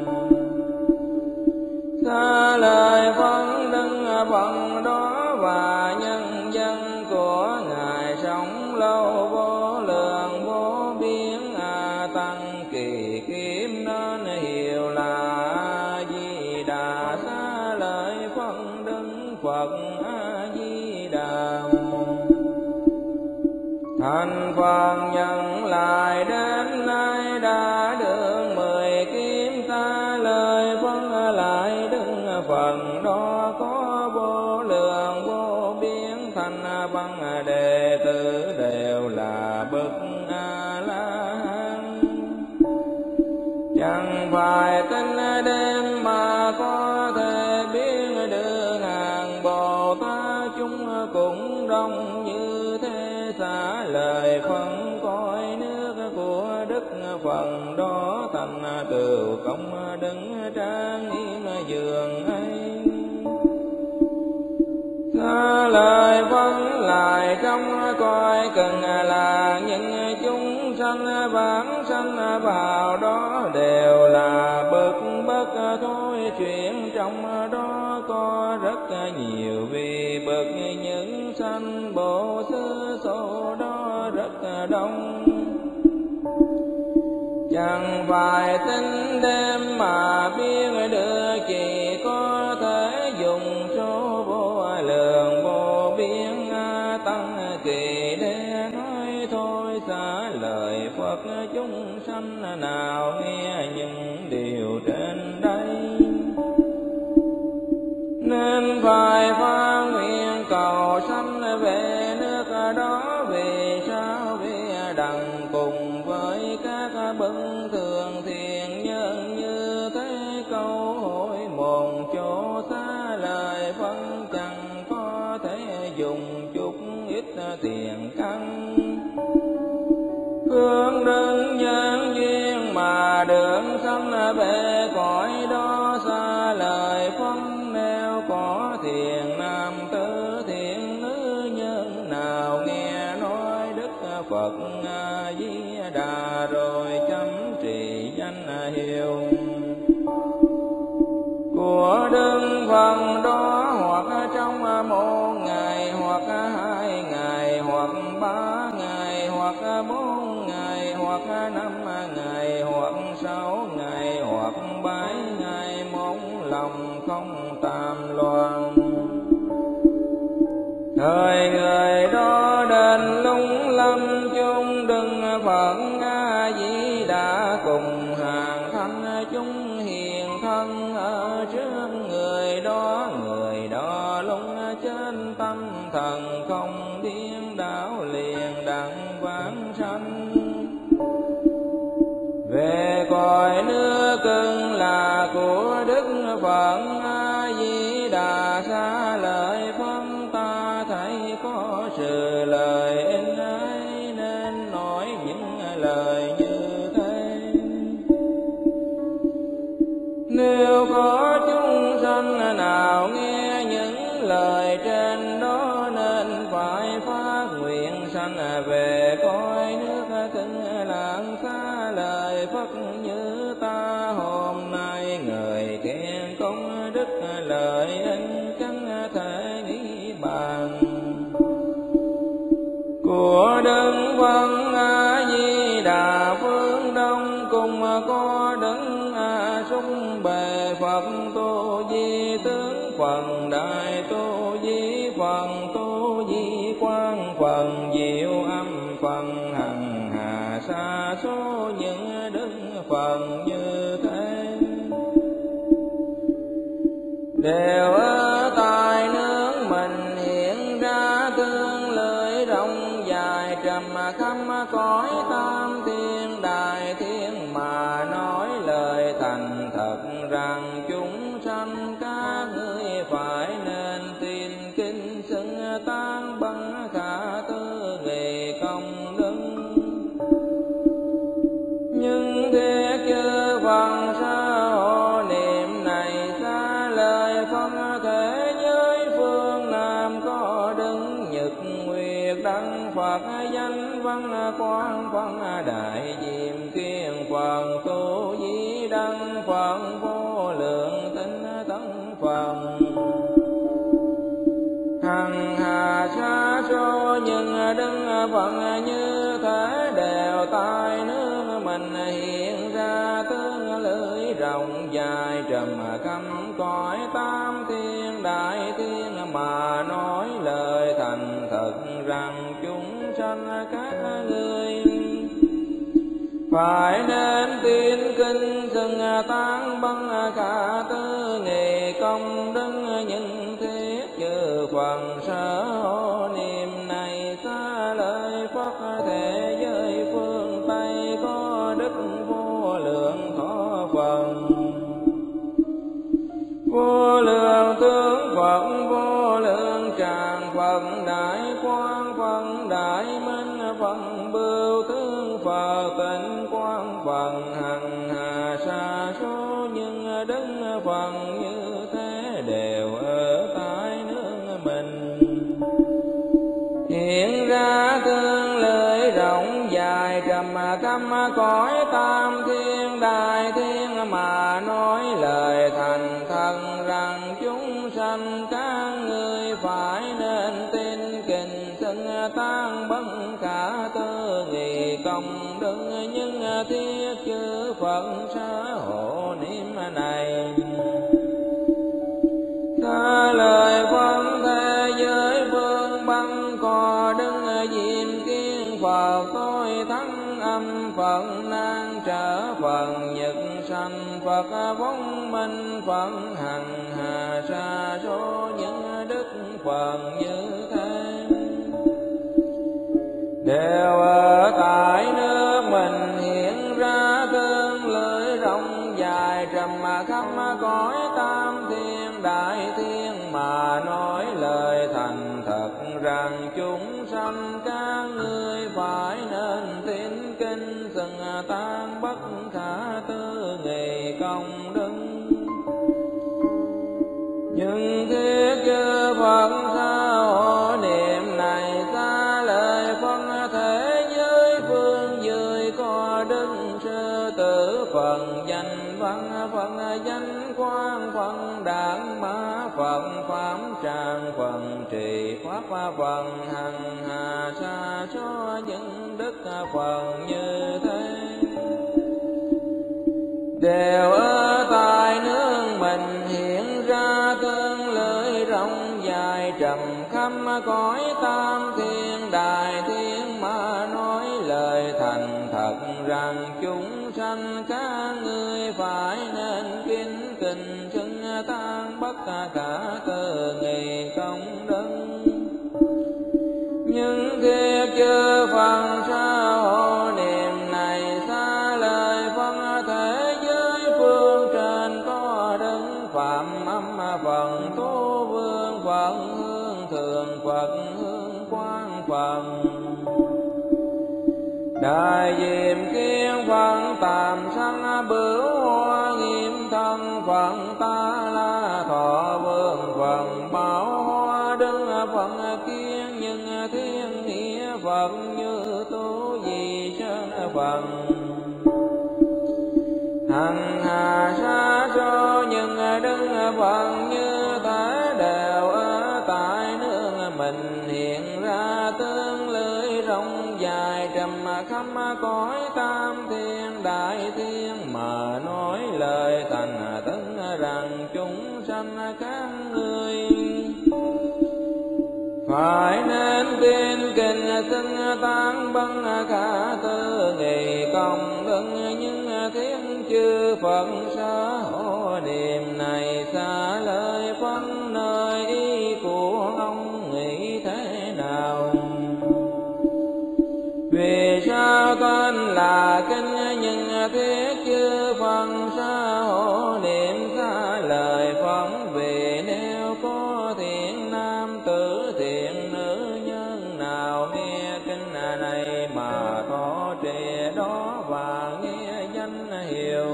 Xá lợi phân Đức Phật đó và nhân dân của Ngài sống lâu vô lượng vô biên, a tăng kỳ kiếm nên hiểu là A Di Đà. Xá lợi phân Đức Phật A Di Đà. Thành Phật nhận lại đến nay đã được mười kiếm, ta lời phân lại Đức Phật đó có vô lượng vô biên, thành văn đệ tử đều là bậc A La Hán. Chẳng phải tin đêm mà có thể biết được hàng Bồ Tát chúng cũng đông như thế. Xá lời phân cõi nước của Đức Phật đó thành tựu công đứng trang nghiêm giường ấy. Xá lời phân lại trong cõi cần là những chúng sanh vãng sanh vào đó đều là bậc bất thôi. Chuyện trong đó có rất nhiều, vì bậc những sanh bộ xứ số đó rất đông. Chẳng phải tính đêm mà biết được, chỉ có thể dùng số vô lượng vô biên a tăng kỳ để nói thôi. Xá lời Phật chúng sanh nào nghe những điều trên đây, nên phải phát nguyện cầu sanh về nước đó. Vì sao? Vì đặng cùng với các bậc thường thiện nhân như thế câu hỏi một chỗ. Xá lời phân chẳng có thể dùng chút ít tiền căn, phương đơn nhân duyên mà được sanh về cõi đó. Xá lời phân nếu có thiện nam tử thiện nữ nhân nào nghe nói Đức Phật A Di Đà rồi chấm trì danh hiệu của Đức Phật đó, hoặc trong một ngày, hoặc hai ngày, hoặc ba ngày, hoặc bốn ngày, hoặc năm ngày, hoặc sáu ngày, hoặc bảy ngày, một lòng không tam loạn. Thời người đó đến lung lâm chung Đức Phật A Di Đà, cùng hàng thanh chúng hiền thân ở trước người đó nên tâm thần không điên đảo liền đặng vãng sanh. Về cõi nước cưng là của Đức Phật A Di Đà, xa lời phân ta thấy có sự lời in ấy nên nói những lời như thế. Nếu có chúng sanh nào nghe những lời trên đó nên phải phát nguyện sanh về cõi nước Tịnh Lạng, xa lời Phật như ta hôm nay. Người khen công đức lợi ích chẳng thể nghĩ bàn của Đức Phật A Di Đà. Phương Đông cùng có Đức A Sung Bề Phật Tu Di Tướng, phần Đại Tu Di, phần Tu Di Quang, phần Diệu Âm, phần Hằng Hà, sa số những đức phần như thế. Đều ở tại nước mình hiện ra tương lưỡi rộng dài, trầm khắp cõi tam thiên đại thiên mà nói lời thành thật rằng chúng sanh các ngươi phải nên tin kinh xưng tán bằng khả tư nghề công đức. Nhưng thế chư Phật sa hộ niệm này xa lời phân thế giới phương Nam có đứng nhật nguyệt đăng Phật danh văn quang phân đại diệm kiên Phật Tu Di đăng Phật vô lượng tinh tấn Phật hằng hà sa số những đức Phật như thế. Đều tại nước mình hiện ra tương lưỡi rộng dài, trầm khắp cõi tam thiên đại thiên mà nói lời thành thật rằng chúng sanh các ngươi phải nên tin kinh xưng tán bằng khả tư nghề công đức. Những thiết chư Phật sở hộ niệm này xa lời Phật thế giới phương Tây có đức vô lượng thọ Phật, vô lượng tướng Phật, vô lượng tràng Phật, đại quang Phật, đại minh Phật, bưu tướng Phật, tịnh quang Phật, hằng hà sa số những đức Phật như thế. Đều ở tại nước mình hiện ra tương lưỡi rộng dài, trầm khắp cõi tam thiên đại thiên mà nói lời thành thật rằng chúng sanh các ngươi phải nên tin kinh xưng tán bất khả tư nghị công đức. Nhưng thiết chư Phật sở hộ niệm này xa lời Phật thế giới phương băng có đức diệm kiên Phật tôi thắng âm Phật nan trở Phật nhật sanh Phật vong minh Phật hằng hà sa số những đức Phật như thế. Đều ở tại nước mình hiện ra tương lưỡi rộng dài, trầm khắp cõi tam thiên đại thiên mà nói lời thành thật rằng chúng sanh các ngươi phải nên tin kinh xưng tán bất khả tư nghề công đức. Nhưng thiết chư Phật sa hộ niệm này xa lời phân thế giới phương dưới có đức sư tử Phật danh văn Phật danh quang Phật đản mã Phật pháp tràng Phật trì pháp Phật hằng hà sa số những đức Phật như thế. Đều ở tại nước mình hiện ra tương lưỡi rộng dài, trầm khắp cõi tam thiên đại thiên mà nói lời thành thật rằng chúng sanh các ngươi phải nên kính kinh xưng tán bất khả tư nghị công đức. Phật hương quang Phật. Đại diệm kiến Phật tạm sanh bửu hoa nghiêm thân Phật ta la thọ vương Phật bảo hoa đứng Phật kiến nhân thiên nghĩa Phật như tu di sơn Phật. Hằng hà sa số nhưng đứng Phật như thế đều ở tại nước mình hiện ra tương lưới rộng dài trầm khắp cõi tam thiên đại thiên mà nói lời thành tấn rằng chúng sanh các ngươi phải nên tin kinh xưng tán băng cả tư nghị công đức những thiên chư Phật sở hộ niệm này xa lời phân nơi ý của ông nghĩ thế nào. Vì sao tên là kinh những thiết chư Phật sở hộ niệm xa lời phân? Vì nếu có thiện nam tử thiện nữ nhân nào nghe kinh này mà thọ trì đó và nghe danh hiệu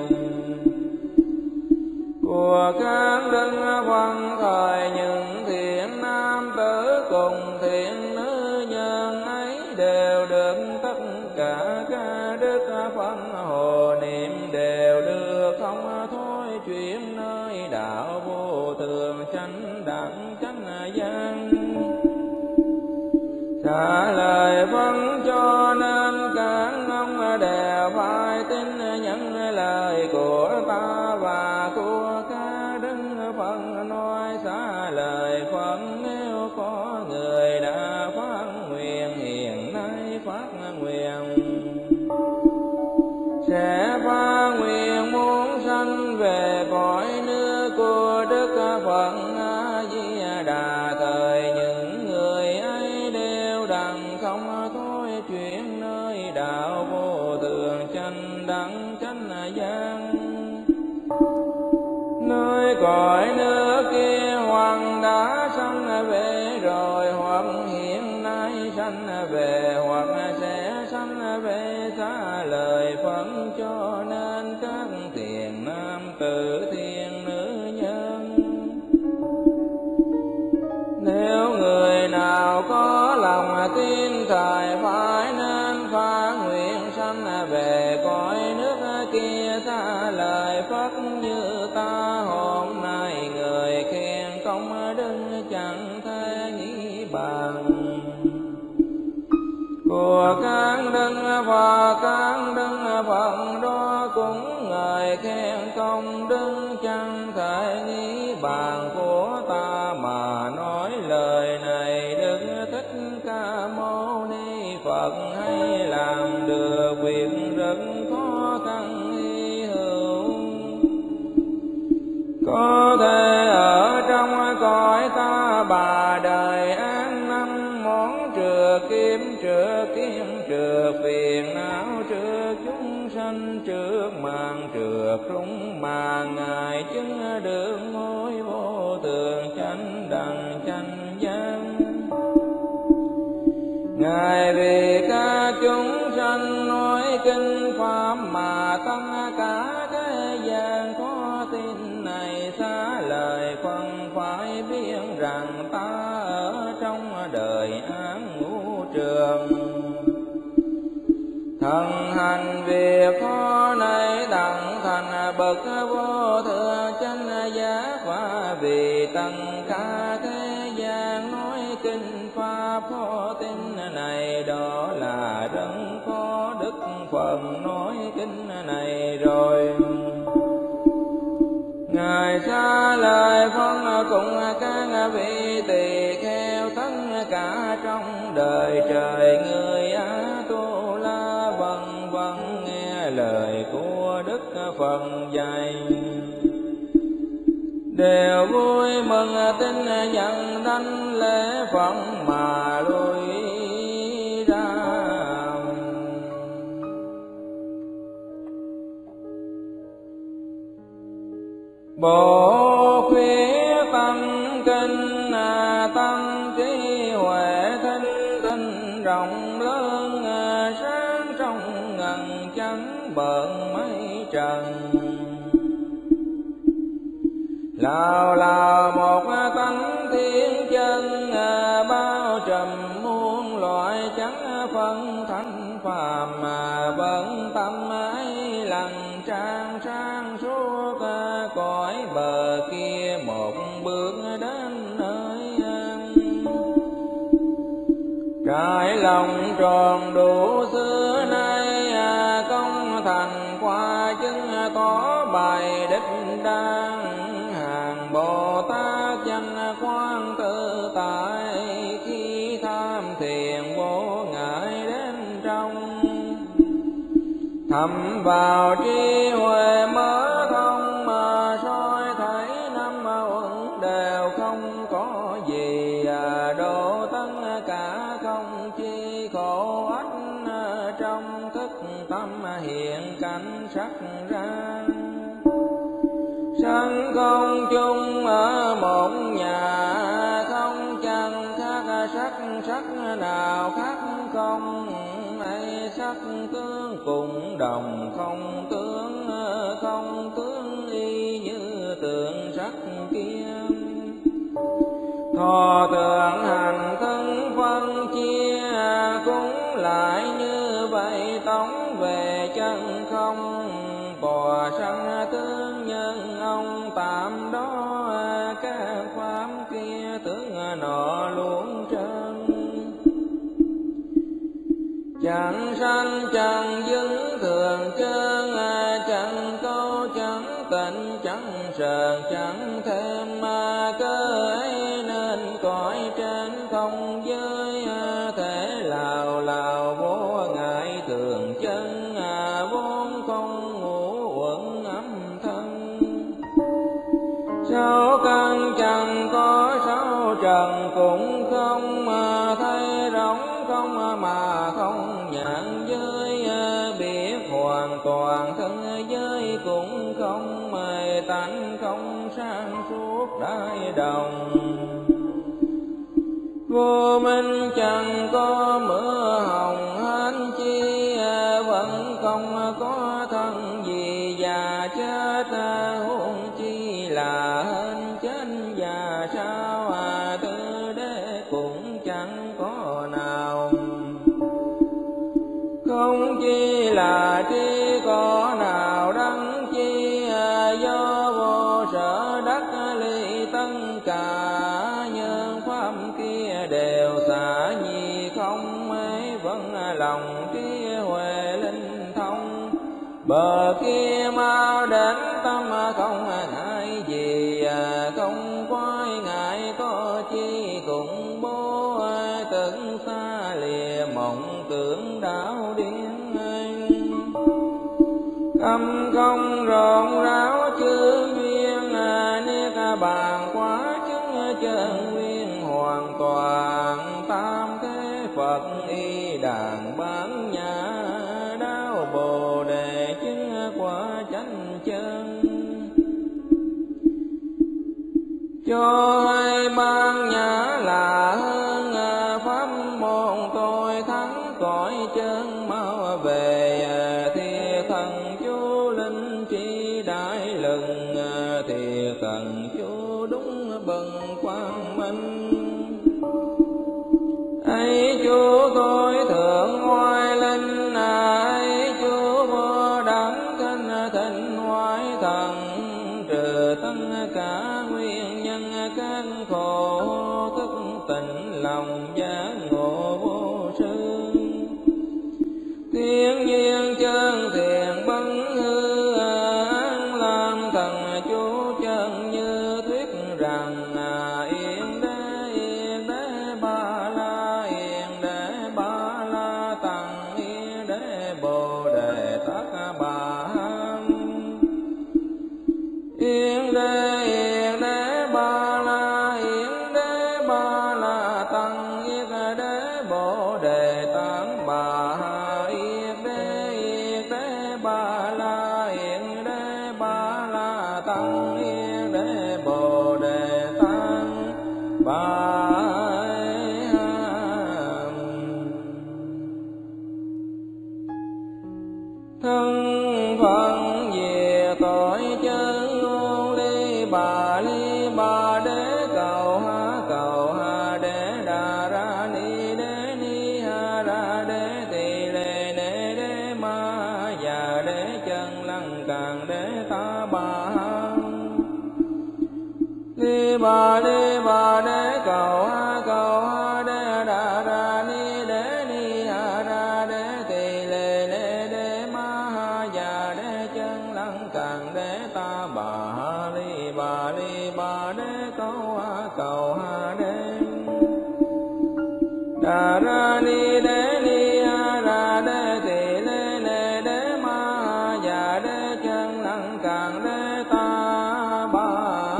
của các đức Phật thời những thiện nam tử cùng thiện nữ nhân ấy đều được tất cả các đức Phật hộ niệm, đều được không thôi chuyển nơi đạo vô thường chánh đẳng chánh giác. Trả lời phân cho nên các ông đều phải tin nhận lời của ta và của các đức Phật nói xá lời Phật. Nếu có người đã phát nguyện hiện nay phát nguyện sẽ phát nguyện muốn sanh về cõi nước của Đức Phật A Di Đà, thời những người ấy đều đặng không thôi chuyển nơi đạo vô thường chánh đẳng chánh giác. Nơi cõi nước kia hoặc đã sanh về rồi, hoặc hiện nay sanh về, hoặc sẽ sanh về xá lời Phật. Cho nên các thiện nam tử thiện nữ nhân, nếu người nào có lòng tin thời phải nên phát nguyện sanh về cõi nước kia xá lời Phật. Như ta hôm nay người khen công đức chẳng thể nghĩ bằng của các đức Phật. Các đức Phật đó cũng người khen công đức chẳng thể nghĩ bằng của ta mà nói lời này. Đức Thích Ca Mâu Ni Phật hay làm được việc rất khó khăn hy hữu, có thể ở trong cõi ta bà đời an năm món trừ kiếm trừ kiếm trừ phiền não trừ chúng sanh trước màn trừ chúng mà ngài chứng được ngôi vô thường chánh đẳng chánh giác. Ngài vì các chúng sanh nói kinh pháp mà tất cả thế gian có tin này xá lời Phật phải biết rằng ta ở trong đời án ngũ trường thần hành việc khó này đặng thành bậc vô thượng chánh giác. Và vì tất cả thế gian nói kinh pháp khó tin này, đó là rất có đức Phật nói kinh này rồi. Ngài xá lời Phật cùng các vị tỳ kheo tất cả trong đời trời người Á Tu La vân vân nghe lời của Đức Phật dạy, đều vui mừng tin nhận đảnh lễ Phật mà lui ra. Bộ khuyết tâm kinh tinh tâm trí huệ thinh tinh rộng lớn, sáng trong ngần trắng bợn mây trần. Lào lào một tánh thiên chân, bao trùm muôn loại chẳng phân thanh phàm, mà vẫn tâm ấy lần trang sang suốt cõi bờ kia một bước đến nơi an. Trải lòng tròn đủ xưa nay, công thành qua chứng tỏ bài đích đang. Hàng Bồ Tát danh quan tự tại, khi tham thiền vô ngại đến trong. Thầm vào trí huệ mở thông, mà soi thấy năm uẩn đều không có gì. Độ tất cả không chi khổ ách, trong thức tâm hiện cảnh sắc ra. Sanh không chung ở một nhà, không chẳng khác sắc, sắc nào khác không. Ấy sắc tướng cùng đồng, không tướng, không tướng y như tượng sắc kia. Thọ tưởng hành thân phân chia, cũng lại như vậy tống về chân không. Bò sanh tướng nhân ông tạm đó, các pháp kia tướng nọ luôn trơn. Chẳng sanh chẳng dứng thường chân, chẳng câu chẳng tịnh chẳng sờn chẳng thêm. Mà cơ ấy nên cõi trên không giới, thể lào lào vô ngại thường chân, vốn không ngũ uẩn âm thân. Sáu căn chẳng có sáu trần cũng không, mà thấy rỗng không mà không nhận giới. Biết hoàn toàn thân giới cũng không, mê tánh không sang suốt đại đồng. Vô minh chẳng có mưa hồng hán chi, vẫn không có thân gì già chết. Huống chi là hên chết già sao, tư đế cũng chẳng có nào. Không chi là chi có nào đắng chi, do vô sở đắc ly tất cả. Nhân pháp kia đều xả nhi không, ấy vẫn lòng trí huệ linh thông. Bờ kia mau đến tâm không ngại gì, không quái ngại có chi cùng bố. Tưởng xa lìa mộng tưởng đảo điên, tâm không rộn ráo chư duyên. Niết bàn quá chứng chân nguyên hoàn toàn, tam thế Phật y đàn bán nhã. Đáo Bồ Đề chứng quả chánh chân, cho hai ban nhã là hơn. Pháp môn tôi thắng cõi chân mau về. Thì thần chú linh chi đại lừng, thì thần chú đúng bần quang minh. Ấy chú tôi thượng oai linh, ấy chú vô đẳng thanh thịnh hoại thần. Trừ tất cả nguyên nhân các khổ, thức tỉnh lòng giác ngộ vô sư. Thiên nhiên chân thiện bấn hư, an làm thần chú chân như thuyết rằng. Yên đế yên đế ba la, yên đế ba la tăng, yên đế bồ đề tát bà ham. Yên đế yên đế ba la, yên đế ba la tăng, yên đế bồ đề tát bà. Yên đế yên đế phải. Thân phận về tội chân ngôn ly bà ly bà đế cầu ha cầu ha đế đà ra ni đế ni ha ra đế tỳ lê đế đế ma già đế chân lăng càng đế ta bà ly bà ly bà đế cầu ha cầu ha đế đà ra ni đế ni ha ra đế tỳ lê đế đế ma già đế chân lăng càng đế ta bà ly bà ly bà đế cầu ha cầu ha đế đà ra ni đế ni ha ra đế tỳ lê lê đế ma già đế chân lăng càng đế ta bà.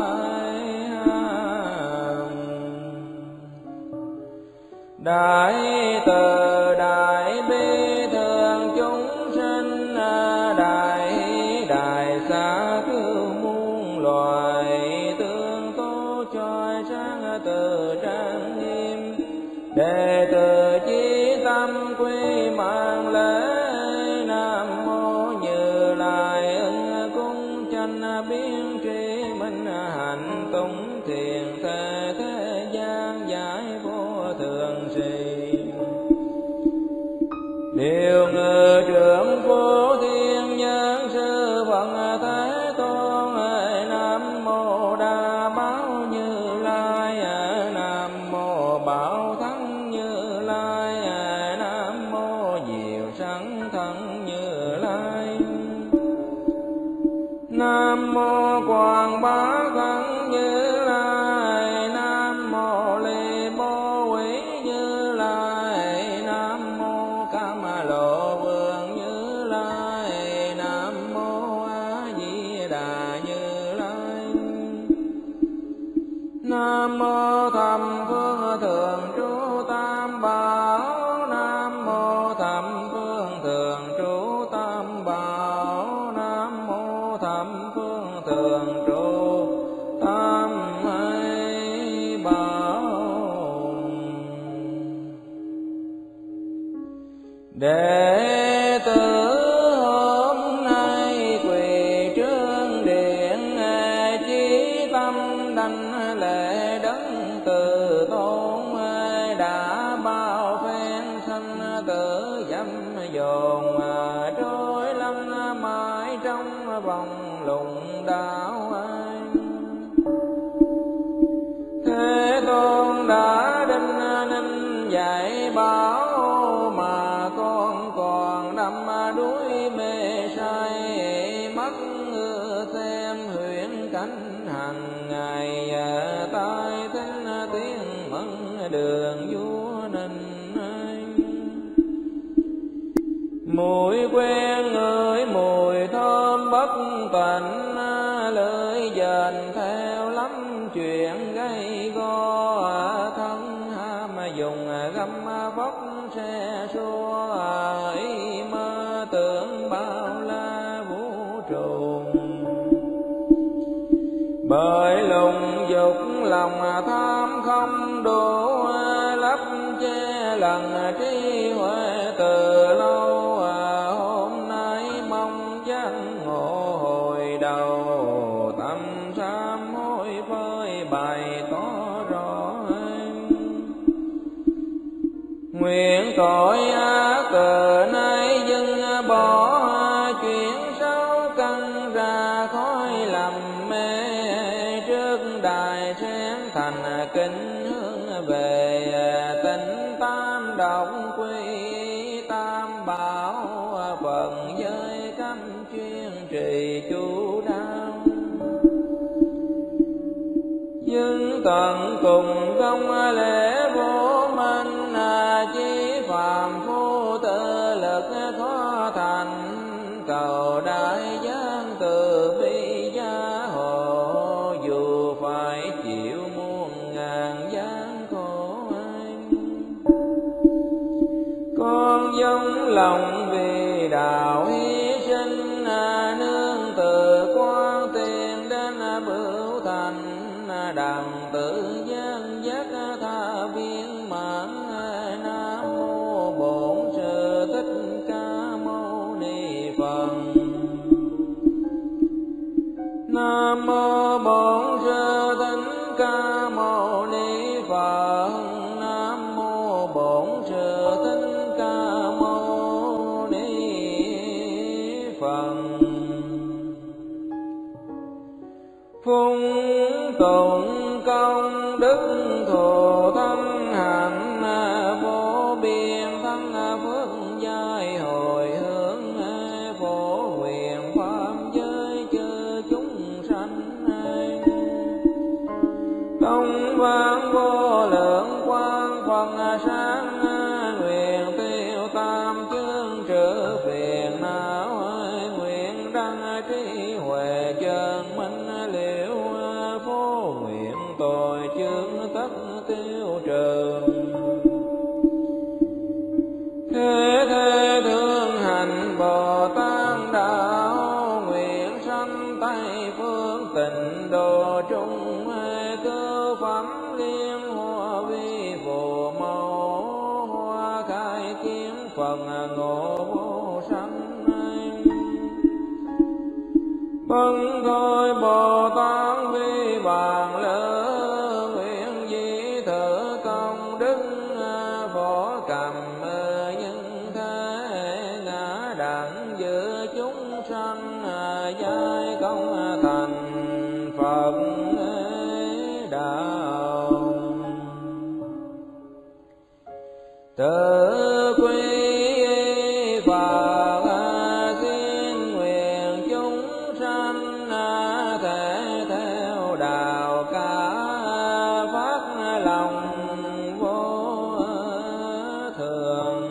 Đại từ đại bi thường chúng sinh, đại đại xa cứu muôn loài, tương tố choi sáng từ trang nghiêm, đệ tử chí tâm quy mạng lễ. Nam mô Như Lai ưng cung chánh biến tri minh, hạnh tùng thiền thế thế gian giải vô thường trì. Điều ngự trưởng vô thiên nhân sư Phật Thế Tôn. Nam mô Đa Bảo Như Lai, Nam mô Bảo Thắng Như Lai, Nam mô Diệu Sẵn Thân Như Lai, Nam mô Quảng Bá Thân Như Lai, Nam mô Ly Bố Quý Như Lai, Nam mô Cam Lộ Vương Như Lai, Nam mô A Di Đà Như Lai, Nam mô Thầm Phương Thường Trú Tam Bảo, Nam mô Thầm Phương Thường Trú Tam Bảo, Nam mô Thầm Phương Thường Trú Tam Bảo. Đệ tử hôm nay quỳ trước điện, chí tâm đảnh lễ đấng từ tôn, đã bao phen sanh tử dâm dồn, trôi lăn mãi trong vòng lùng đạo. Thế Tôn đã đinh ninh dạy bảo, mà con còn đắm đuối mê say, mắt xem huyễn cảnh hằng ngày, tai thính tiếng mẫn đường vua ninh. Mùi quen ngửi mùi thơm bất tịnh, lưỡi dền theo lắm chuyện gây go, thân ham dùng găm vóc xe xua, ý mơ tưởng bao la vũ trụ. Bởi lùng dục lòng tham không đủ, lấp che lần trí huệ từ lâu. Hôm nay mong danh ngộ hồi đầu, tâm sám hối phơi bày tỏ rõ. Nguyện tội ác từ nay dừng bỏ, chuyển xấu căn ra khói lầm mê. Trước đài sen thành kính hướng về, tịnh tam động quy tam bảo. Phần giới cấm chuyên trì chú đáo, nhưng tận cùng công lễ vô minh. Chí phàm phu tự lực khó thành, cầu đại giang từ bi gia hộ. Dù phải chịu muôn ngàn gian khổ anh, con giống lòng vì đạo hy sinh. Nương từ quan tiền đến bửu thành, đặng tự gian giác hưng thù thân hạnh vô biên thân phước giai hồi hướng phổ nguyện pháp giới chư chúng sanh công vang vô lượng quang phần sáng nguyện tiêu tam chương trừ phiền não nguyện đăng trí huệ chân minh liễu phổ nguyện tội chương tất tiêu trừ thế thế thương hành Bồ Tát đạo nguyện sanh Tây phương tịnh độ trung cứu phẩm liên hoa vi phù mẫu hoa khai kiến phần ngộ vô sanh vân thôi Bồ Tát vi bàn lỡ nguyện di thử công đức phổ cầm nhân thế ngã đẳng giữa chúng sanh giai công thành Phật đạo tự quy Phật xin nguyện chúng sanh thể theo đạo cả phát lòng vô thường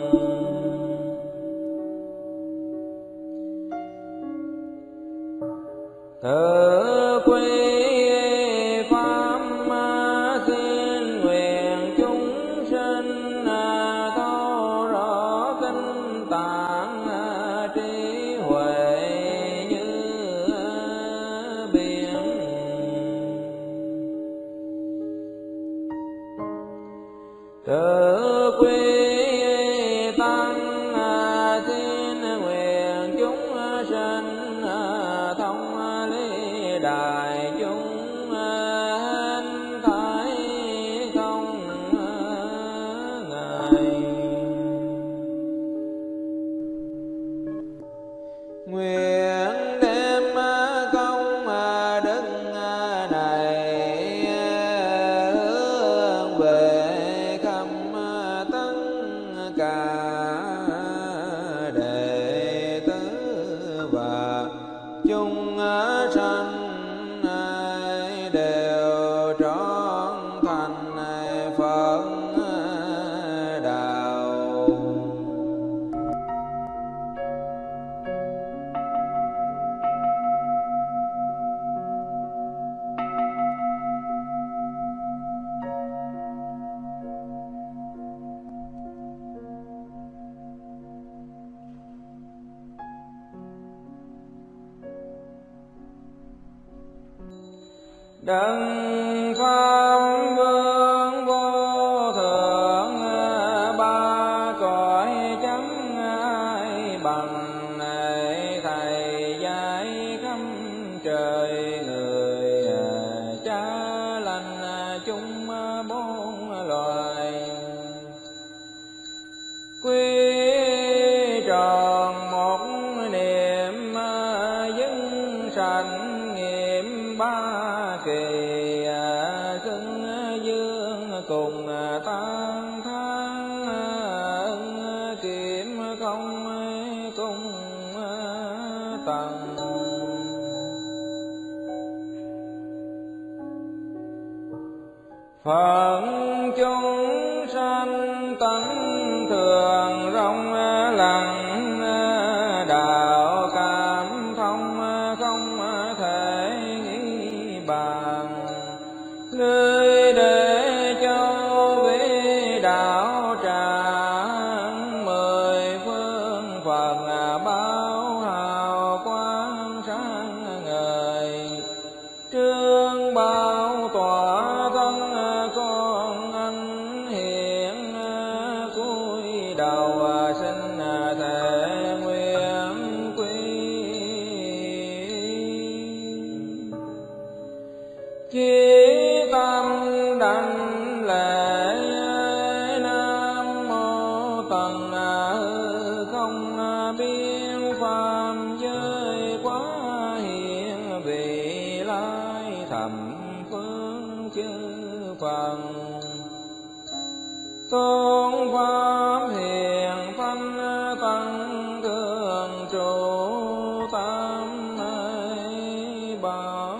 tự quy pháp xin nguyện chúng sinh thấu rõ kinh tạng trí huệ như biển tự quy tăng xin nguyện chúng sinh thông lý đại chúng hình thái không ngại nguyện đem công đức này hướng về khắp tất cả đệ tử và chúng sanh đều trọn thành Phật đạo đấng pháp vương vô thượng ba cõi chẳng ai bằng thầy dạy khắp trời người cha lành chung bốn loài quy tròn một niệm dân sanh nghiệm ba kỳ xưng dương cùng tan thang ân kiếm không cung tầng phận chúng sanh tánh thường rong lặng đạo cảm thông không thể nghĩ bàn lưới để cho vi đạo tràng mười phương Phật báo hào quang sáng ngời trương bao tỏa thân con anh hiện cúi đầu xin thề nguyện quy chí tâm đảnh lễ nam mô tần không biên phàm giới quá hiện vị lai thầm phương chư Phật tôn pháp hiền thanh tăng thường trụ tam bảo.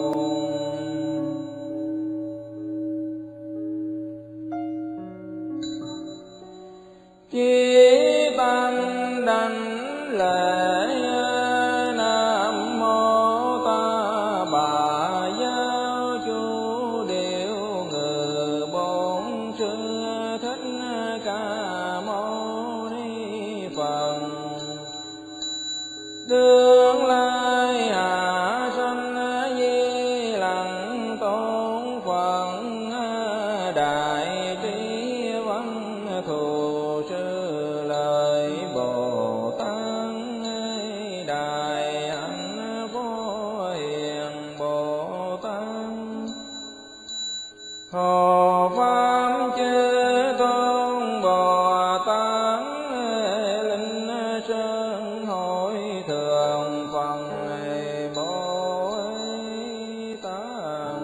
Chí tăng đảnh lễ nam mô ta bà giáo chủ điệu ngự bổn sư thích ca mâu ni Phật. Tương lai hạ sanh di lặc tôn Phật đại trí văn thù sư lợi Bồ Tát đại hạnh vô hiền Bồ Tát. Hộ pháp chư tôn Bồ Tát linh sơn hội thượng Phật Bồ Tát.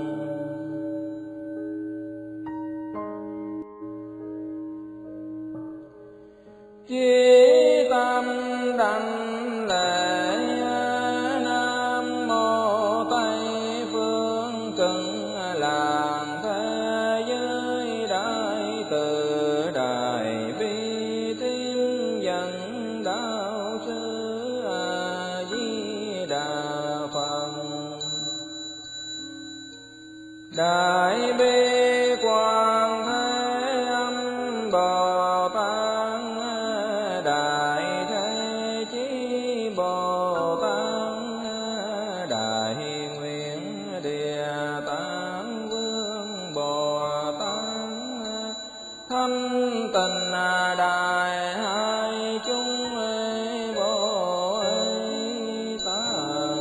Chí tâm đảnh lễ nam mô Tây phương cực lạc thế giới đại từ đại bi tín dẫn đạo sư A Di Đà Phật. Đại bi quang thế âm Bồ Tát đại thế chí Bồ Tát đại nguyện địa tạng vương Bồ Tát thanh tịnh đại hai chúng Bồ Tát.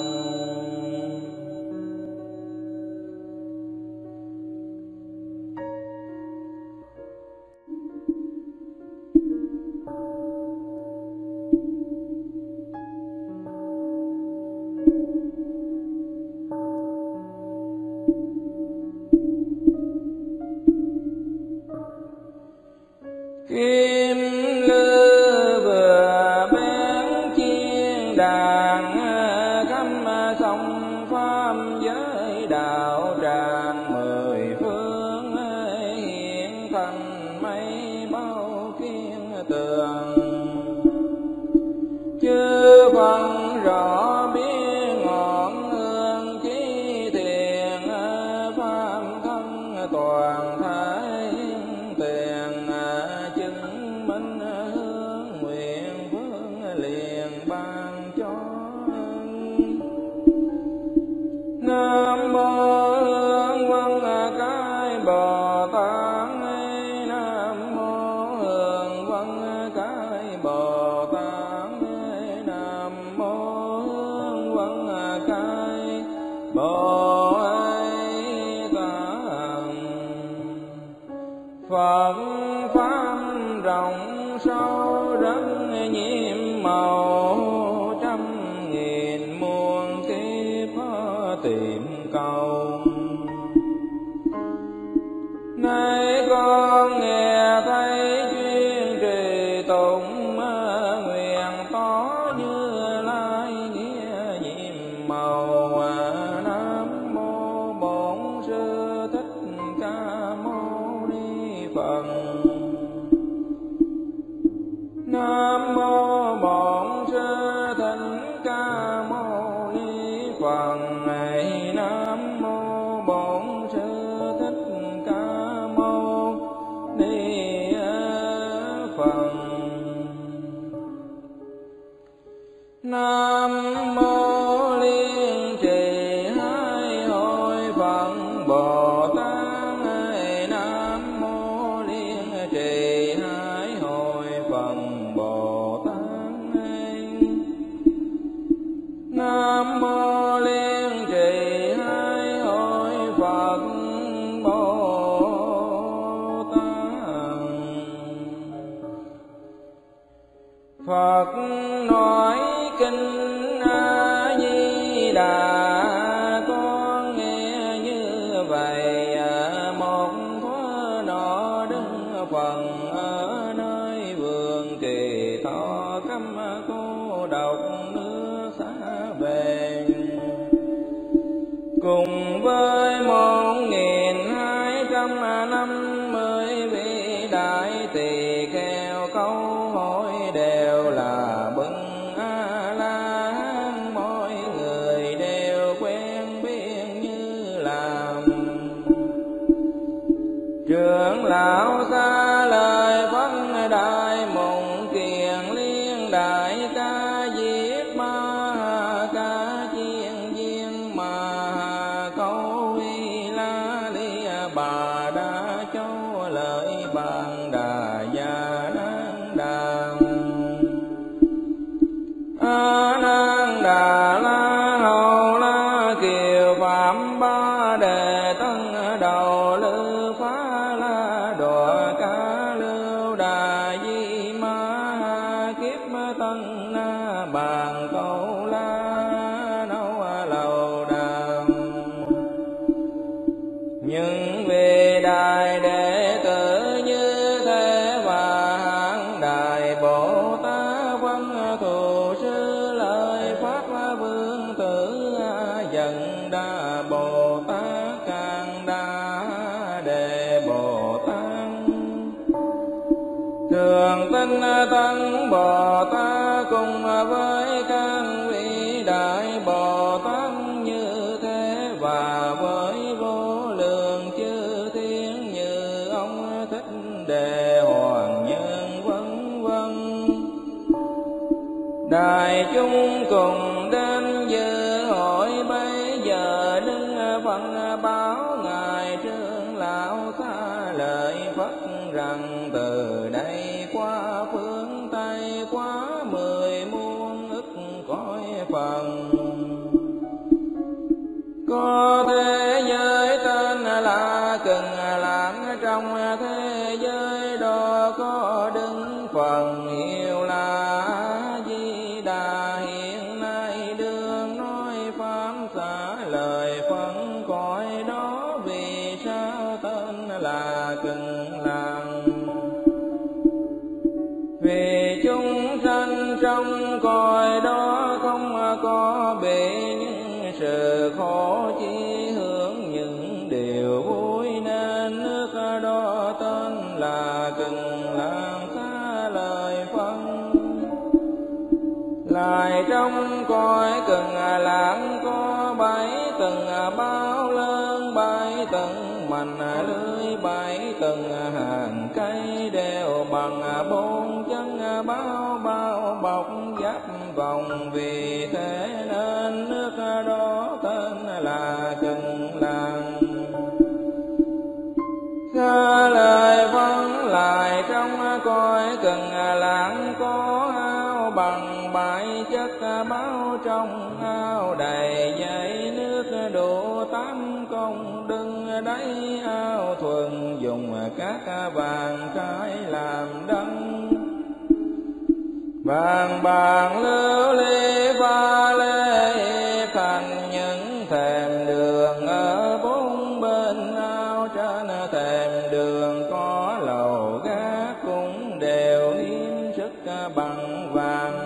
Kim lư vừa bén chiên đàn cắm sông pháp giới đạo tràng mười phương hiện thành mây bao kiên tường. Chư Phật rõ biết ngọn hương chí thiền pháp thân toàn thái tiền chứng minh hướng nguyện phương liền ban cho. Nam mô Hương Văn Cái Bồ Tát. Nam mô Hương Văn Cái Bồ Tát. Nam mô Hương Văn Cái Bồ Tát. Phật pháp rộng sâu rất nhiệm màu, trăm nghìn muôn kiếp tìm cầu. Nay con nghe thấy chuyên trì tụng nguyện tỏ Như Lai nghĩa nhiệm màu. Nam mô Bổn Sư Thích Ca Mâu Ni Phật. Nam mô Bổn Sư Thích Ca Mâu Ni Phật. Nam mô Bổn Sư Thích Ca Mâu Ni Phật. Nam mô Liên Trì Hai Hội Phật Bồ Tát. Nam mô Liên Trì Hai Hội Phật Bồ phần ở nơi vườn Kỳ Thọ cấm cô độc nước xa về. Cùng với một nghìn hai trăm năm mươi vị đại tỳ kheo câu hỏi đều là bưng A La Hán, mỗi người đều quen biết như làm. Trưởng lão xa lời phân đại mộng kiền liên đại ca diếp ma ca chiên viên mà câu y la li bà đã cho lời bàn đà gia nan đàm. A nan đà la hầu la kiều phạm ba đề tân đầu lư phá la đọa ca lưu đà di ma kiếp tân na bàn câu la nâu lầu đàm. Nhưng vì đại đệ tử như thế và hạng đại Bồ Tát văn thù sư lời pháp vương tử dần đa Bồ Tát càng đa đề Bồ Tát thường tinh tấn Bồ Tát cùng với các vị đại Bồ Tát như thế và với vô lượng chư thiên như ông Thích Đề Hoàng Nhân vân vân. Đại chúng cùng đến dự hội bây giờ đứng phân báo ngài trưởng lão xa lời Phật rằng từ đây qua phương Tây qua mười muôn ức cõi phần có thế giới tên là Cực Lạc, trong thế giới đó có đứng phần hiệu là Di Đà. Hiện nay đương nói pháp xả lời phân cõi đó, vì sao tên là Cực Lạc? Vì chúng sanh trong cõi đó không có bị những sự khổ, chỉ hưởng những điều vui, nên nước đó tên là Cực Lạc xá lời phân. Lại trong cõi Cực Lạc có bảy tầng bao lớn, bảy tầng mành lưới, bảy tầng hàng cây đều bằng bốn chân bao bao bọc giáp vòng. Vì thế nên nước đó tên là Cực Lạc xá lời phân. Lại trong cõi Cực Lạc có ao bằng bảy chất báo, trong ao đầy dãy nước đủ tám công đừng đáy. Ao thuần dùng các vàng trái làm đăng, vàng bạc lưu ly pha lê thành những thềm đường ở bốn bên ao. Trên thềm đường có lầu gác cũng đều hiếm sức bằng vàng,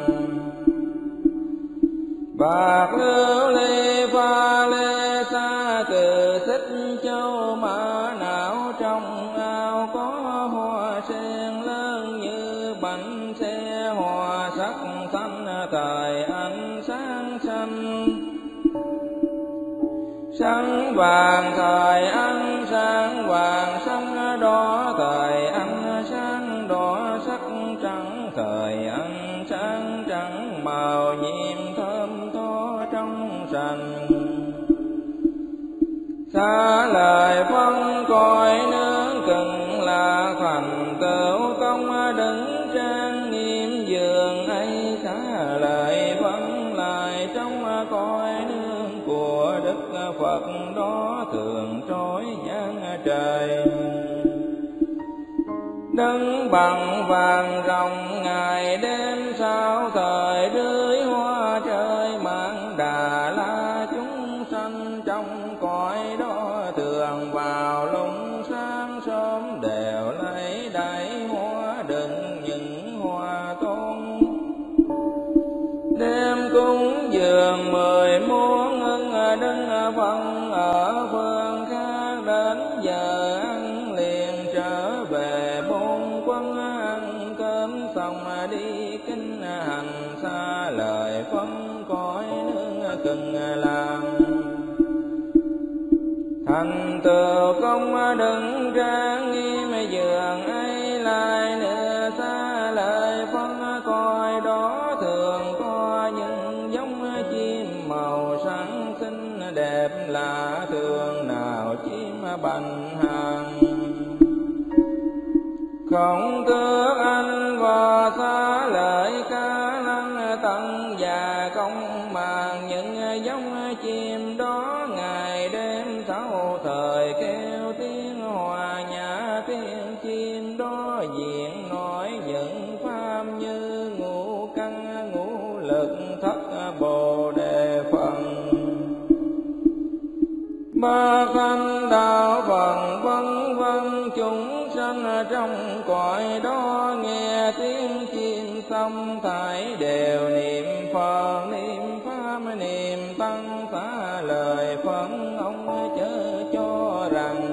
bạc lưu ly pha lê xa từ Xích Châu Mã Não. Trong ao có hoa sen lớn như bánh xe, hoa sắc xanh thời ánh sáng xanh, sáng vàng thời ánh sáng vàng, sáng đỏ thời ánh sáng đỏ, sắc trắng thời ánh sáng trắng, màu nhiệm thơm tho trong sành. Xá lời phân cõi nước Cực Lạc thành tựu công đứng trang nghiêm giường ấy. Xá lời phân lại trong cõi nước của Đức Phật đó thường trói giang trời, đứng bằng vàng rồng ngày đêm sao thời rưới hoa trời mang Đà La. Chúng sanh trong cõi đó thường vào lúc sáng sớm đều lấy đà về bốn quân, ăn cơm xong đi kinh hành, xa lời phân cõi nước cần làm. Thành tựu công đừng trang nghiêm giường ấy, lại nữa xa lời phân cõi đó, thường có những giống chim màu sáng xinh đẹp lạ, thường nào chim bành hàng. Không tước anh và xa lợi ca lăng tận và công màng, những giống chim đó ngày đêm sáu thời kêu tiếng hòa nhã, tiếng chim đó diện nói những pháp như ngũ căn ngũ lực thất bồ đề phần, ba khanh đạo phần vân vân. Chúng sanh trong cõi đó nghe tiếng chim xong, thảy đều niệm Phật niệm pháp niệm tăng, xá lời phân ông chớ cho rằng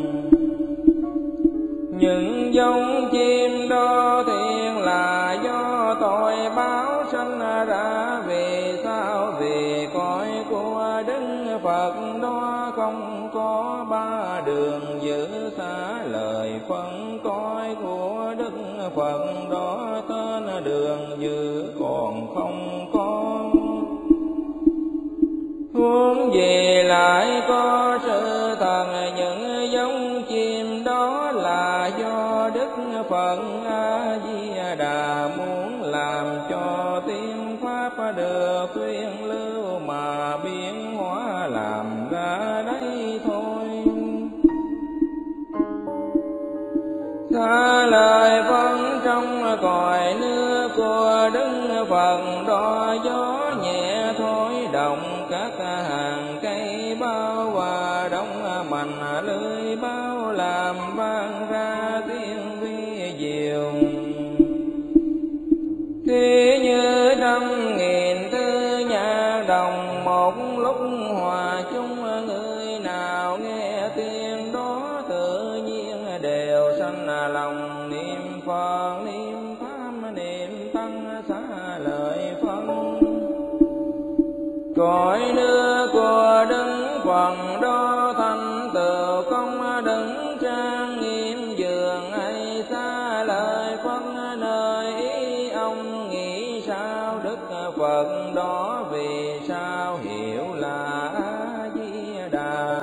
những giống chim đó thiện là do tội báo sanh ra. Vì sao? Vì cõi của Đức Phật đó không có ba đường giữ, xá lời phân cõi của Đức Phật đó tên đường giữ còn không có. Huống gì lại có sự thần, những giống chim đó là do Đức Phật A Di Đà muốn làm cho tiên pháp được tuyên lưu mà biến hóa làm ra đấy thôi. Xa lời phân trong cõi nước của Đức Phật đó, gió nhẹ thổi động các hàng cây bao, và đông mạnh lưới bao làm vang ra tiếng vi diệu. Thì như trăm nghìn tư nhạc đồng một lúc hòa chung, người nào nghe tiếng đó tự nhiên đều sanh lòng niệm Phật niệm pháp niệm tăng, xá lợi phân cõi nước của Đức Phật đó. Thành tựu công đứng trang nghiêm giường ấy, xá lợi phân nơi ý ông nghĩ sao Đức Phật đó, vì sao hiểu là A Di Đà.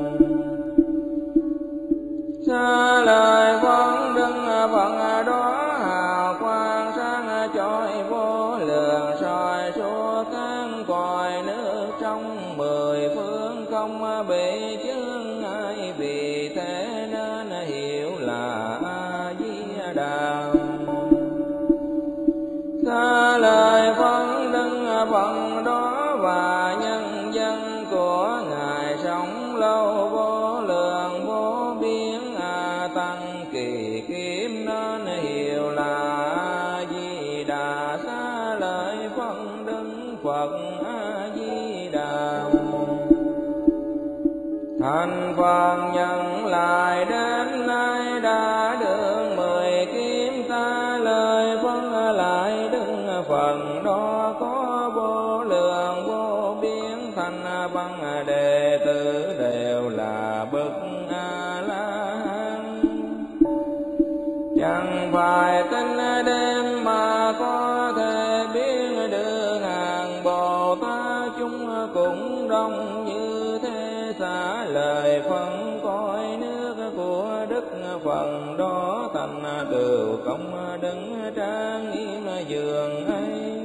Xa lời phân Đức Phật đó hào quang sáng chói vô lượng, soi suốt các cõi nước trong mười phương không bị chướng ngại. Vì thế nên hiểu là A Di Đà. Xa lời phân Đức Phật đó và nhân dân của ngài sống lâu vô lượng vô biên, a tăng kỳ kiếm nên hiểu là A Di Đà. Xa lời phân Đức Phật A Di Đà. Thành Phật nhận lại đến nay đã được mười kiếm, ta lời phân lại Đức Phật đó có vô lượng vô biên, thành văn đệ tử đều là bậc A La Hán. Chẳng phải tin đêm mà có thể biết được hàng Bồ Tát chúng cũng đông như thế. Xá lời phân cõi nước của Đức Phật đó, thành tựu công đứng trang nghiêm giường ấy.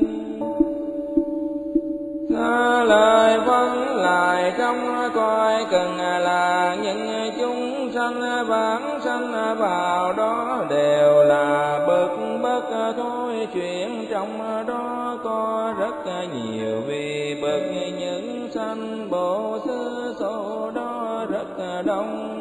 Xa lời phân lại trong cõi cần là những chúng sanh vãng sanh vào đó, đều là bậc bất thôi chuyện. Trong đó có rất nhiều vị bậc những sanh bộ xứ, số đó rất đông.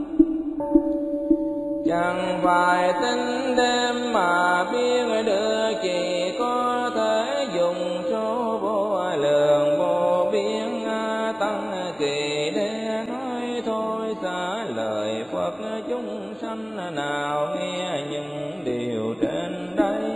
Chẳng phải tính đêm mà biết được, chỉ có thể dùng số vô lượng vô biên tăng kỳ để nói thôi. Xá lời Phật chúng sanh nào nghe những điều trên đây,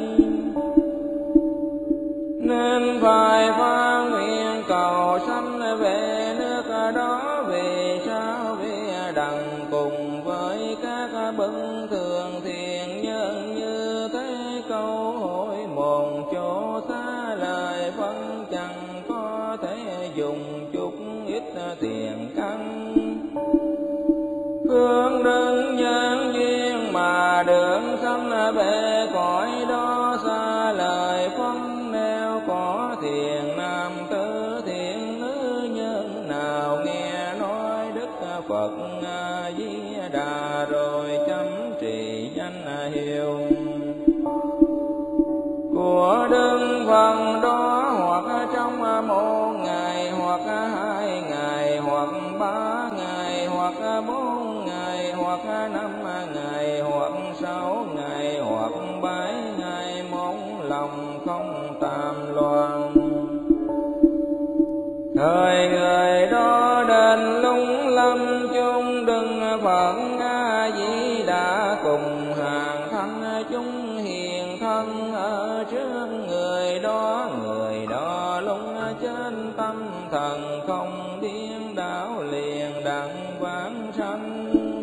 nên phải phát nguyện cầu sanh về nước đó. Vì sao? Vì đặng cùng với các bậc thường thiện nhân như thế câu hỏi một chỗ xa lời phân, chẳng có thể dùng chút ít tiền căn. Phương đức nhân duyên mà được sanh về cõi đó, xa lời phân nêu có thiện nam tử thiện nữ nhân nào nghe nói Đức Phật A Di Đà rồi chấm trì danh hiệu của Đức Phật đó, hoặc trong một ngày, hoặc hai ngày, hoặc ba ngày, hoặc bốn ngày, hoặc năm ngày, hoặc sáu ngày, hoặc bảy ngày, một lòng không tam loạn. Thời người đó đến lung lâm chung Đức Phật A Di Đà cùng hàng thanh chúng hiền thân ở trước người đó. Người đó lung trên tâm thần không điên đảo liền đặng vãng sanh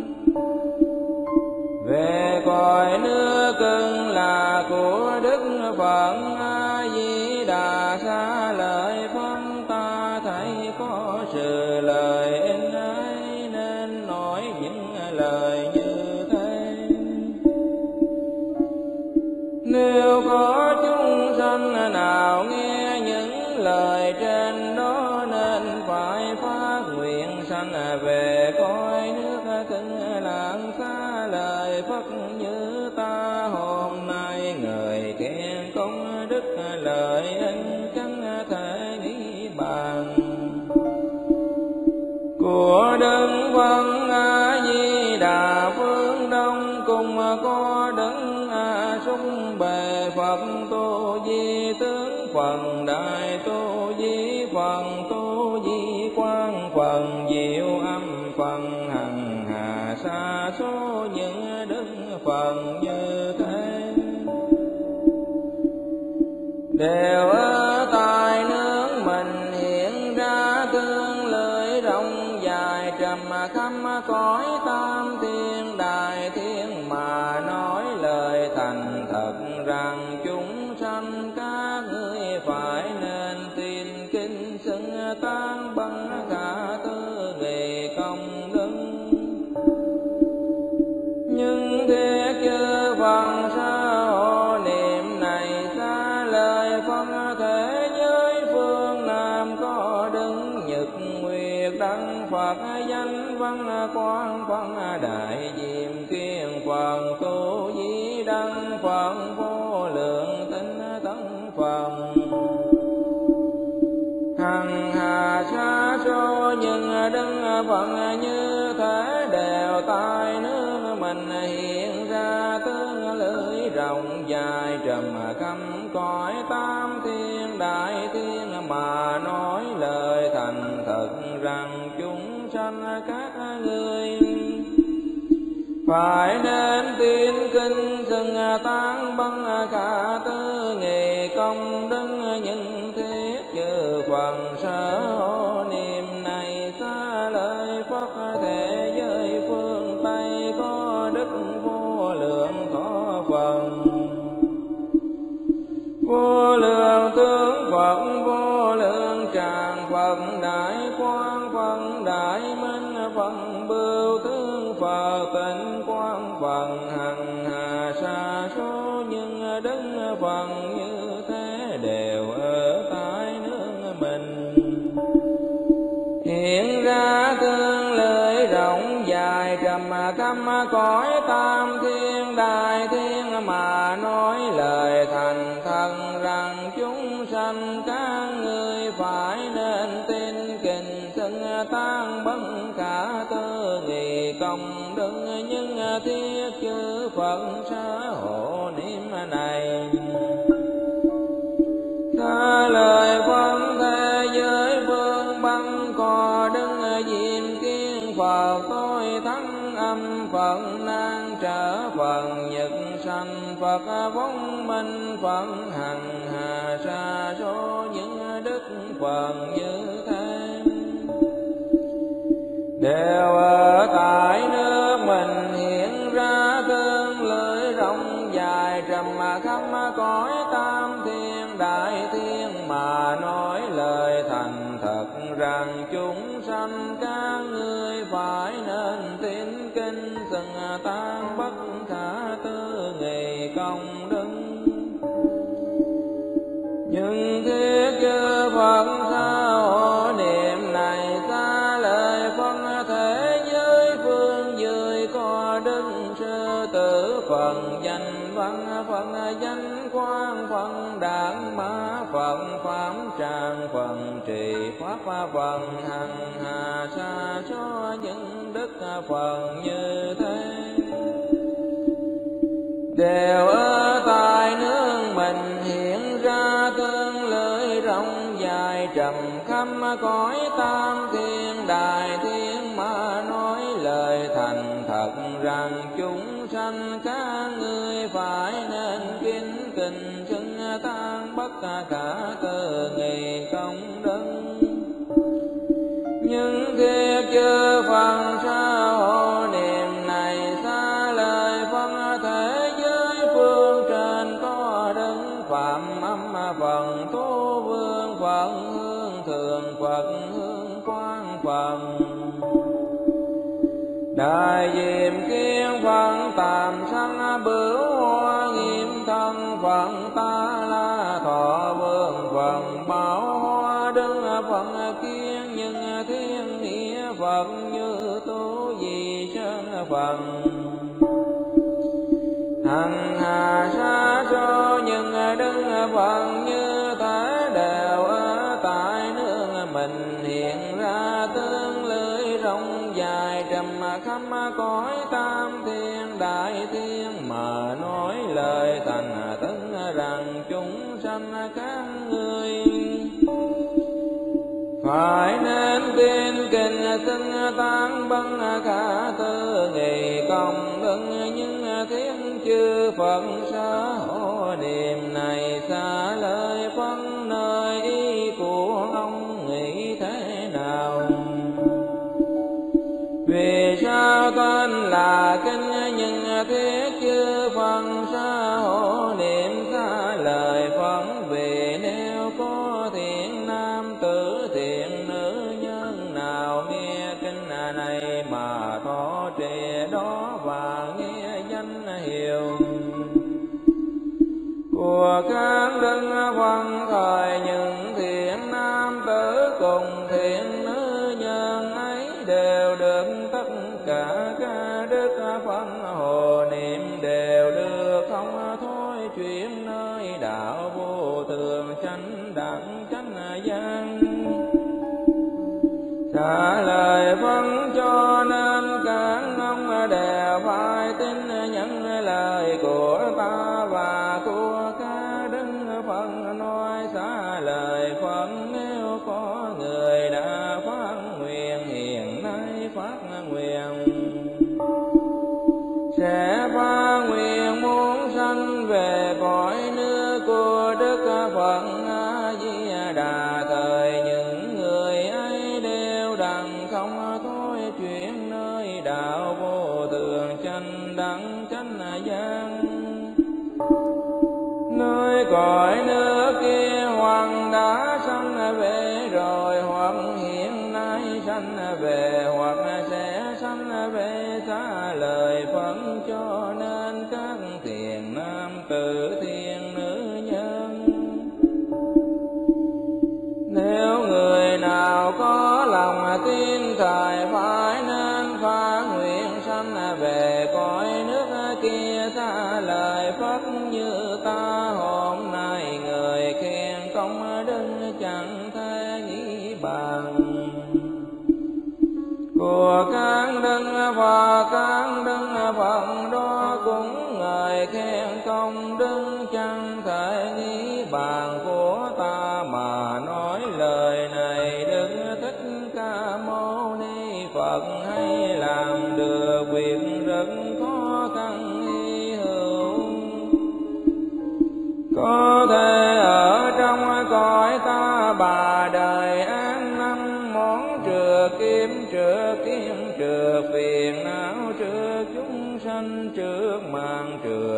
về cõi nước cưng là của Đức Phật A Di Đà. Xa lời phân ta thấy có sự lời in ấy, nên nói những lời như thế. Nếu có chúng sanh nào nghe những lời trên đó, nên phải phát nguyện sanh về cõi nước cưng lạng. Xa lời Phật như ta hôm nay, người khen công đức lời anh chẳng thể nghĩ bàn của Đức Phật A Di Đà. Phương Đông cùng có Đức A Sung Bề Phật Tu Di Tướng, phần Đại Tu Di, phần Tu Di Quang, phần Diệu Âm, phần Hằng Hà. Sa số những đức phần như thế đều ở tại nước mình hiện ra, tương lưỡi rộng dài trầm khắp cõi tam thiên đại thiên, mà nói lời thành thật rằng chúng sanh các ngươi phải nên tin kinh xưng tán bằng cả tư nghề công đức. Nhưng thế chư Phật sa hộ niệm này, xa lời phân thế giới phương Nam có Đức Nhật Nguyệt Đăng Phật, danh văn Quang Phật Đại Diệm Kiên Phật, Tu Di Đăng Phật, Vô Lượng Tinh Tấn Phật. Hằng hà sa số những đức Phật như thế đều tại nước mình hiện ra, tương lưỡi rộng dài trầm khắp cõi tam thiên đại thiên, mà nói lời thành thật rằng chúng sanh các ngươi phải nên tin kinh xưng tán bằng cả tư nghề công đức. Những thiết chư Phật sở hộ niệm này, xa lời Phật thế giới phương Tây có Đức Vô Lượng Thọ Phật, Vô Lượng Tướng Phật, Vô Lượng Tràng Phật, Đại Quang Phật, Đại Minh Phật, Bưu Tướng Phật, Tịnh Quang Phật, Hằng hà sa số những đức Phật như thế đều ở tại nước mình hiện ra, tương lưỡi rộng dài trầm khắp cõi tam thiên đại thiên, mà nói lời thành thật rằng chúng sanh các ngươi phải nên tin kinh xưng tán bất cả tư nghề công đức. Nhưng thiết chư Phật sở hộ niệm này, xa lời Phật thế giới phương Bắc có Đức Diệm Kiên Phật, Tôi Thắng Âm Phật, Nan Trở Phật, phần nhật sanh Phật vong minh phận hằng hà sa số những đức phần như thế đều ở tại nước mình hiện ra tương lưỡi rộng dài trầm khắp cõi tam thiên đại thiên mà nói lời thành thật rằng chúng sanh các ngươi phải nên tín kinh xưng tan bất khả tư nghị công đức nhưng thiết chư Phật sao niệm này xa lời phân thế giới phương dưới có đức sư tử phần danh văn phần danh quang phần đản mã phần pháp tràng phần trì pháp phần hằng hà sa cho những đức phần như thế đều ở tại nước mình hiện ra tương lưỡi rộng dài trầm khắp cõi tam thiên đại thiên mà nói lời thành thật rằng chúng sanh các ngươi phải nên kính kinh xưng tan bất khả tư nghị công đức nhưng thiết chư Phật sao niệm này xa lời phân thế giới phương trên có đức phạm âm phần tu vương Phật hương thường Phật hương quang Phật đại diệm kiên Phật tạm sanh bửu hoa nghiêm thân Phật ta la thọ vương Phật bảo hoa đứng Phật kiên nhưng thiên nghĩa Phật như tu di sơn Phật hằng hà sa số những đức Phật như thế đều ở tại nước mình hiện ra tương lưỡi rộng dài trầm khắp cõi tam thiên đại thiên mà nói lời thành tấn rằng chúng sanh các ngươi phải nên tin kinh xưng tán bất khả tư nghị công đức những thiên chư Phật sở hộ niệm này xa lời phân nơi ý của ông nghĩ thế nào vì sao tên là kinh những thiết chư Phật sở hộ niệm xa lời phân vì nếu có thiện nam tử thiện nữ nhân nào nghe kinh này mà thọ trì đó và nghe danh hiệu của các đức Phật thời những thiện nam tử cùng thiện nữ nhân ấy đều được tất cả các đức Phật hộ niệm đều được không thôi chuyển nơi đạo vô thường chánh đẳng chánh giác trả lời phân cho nên các ông đều phải tin nhận lời của ta và của các đức Phật nói xá lời Phật nếu có người đã phát nguyện hiện nay phát nguyện sẽ phát nguyện muốn sanh về cõi nước của Đức Phật A Di Đà thời những người ấy đều đặng không thôi chuyển nơi đạo vô thường chánh đẳng chánh giác nơi cõi nước kia hoặc đã sanh về rồi hoặc hiện nay sanh về hoặc sẽ sanh về xá lời Phật cho nên các thiện nam tử thiện nữ nhân nếu người nào có lòng tin thời phải nên phát nguyện sanh về cõi nước kia xá lời Phật như ta hôm nay người khen công đức chẳng thể nghĩ bằng của các đức và các đức Phật đó cũng người khen công đức chẳng thể nghĩ bàn của ta mà nói lời này Đức Thích Ca Mâu Ni Phật hay làm được việc rất khó khăn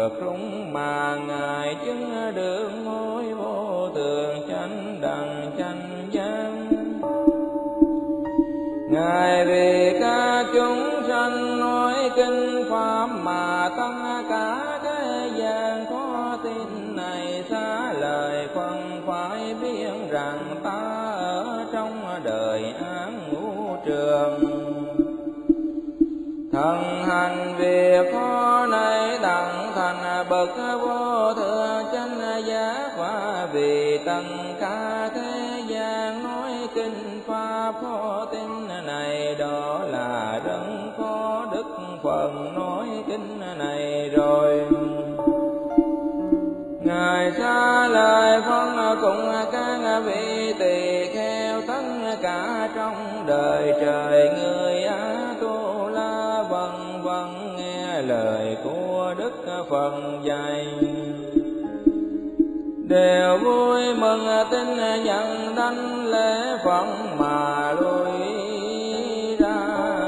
được rung mà ngài chứng được ngôi vô thường chánh đẳng chánh giác. Ngài vì các chúng sanh nói kinh pháp mà tất cả thế gian có tin này xá lời phân phải biết rằng ta ở trong đời án ngũ trường. Thần hành việc khó này đặng thành bậc vô thượng chánh giác, và vì tất cả thế gian nói kinh pháp khó tin này, đó là rất có đức phần nói kinh này rồi. Ngài xá lời phân cùng các vị tỳ kheo tất cả trong đời trời người Á Tu La vân vân nghe lời của đức phần dạy, đều vui mừng tin nhận đảnh lễ Phật mà lui ra.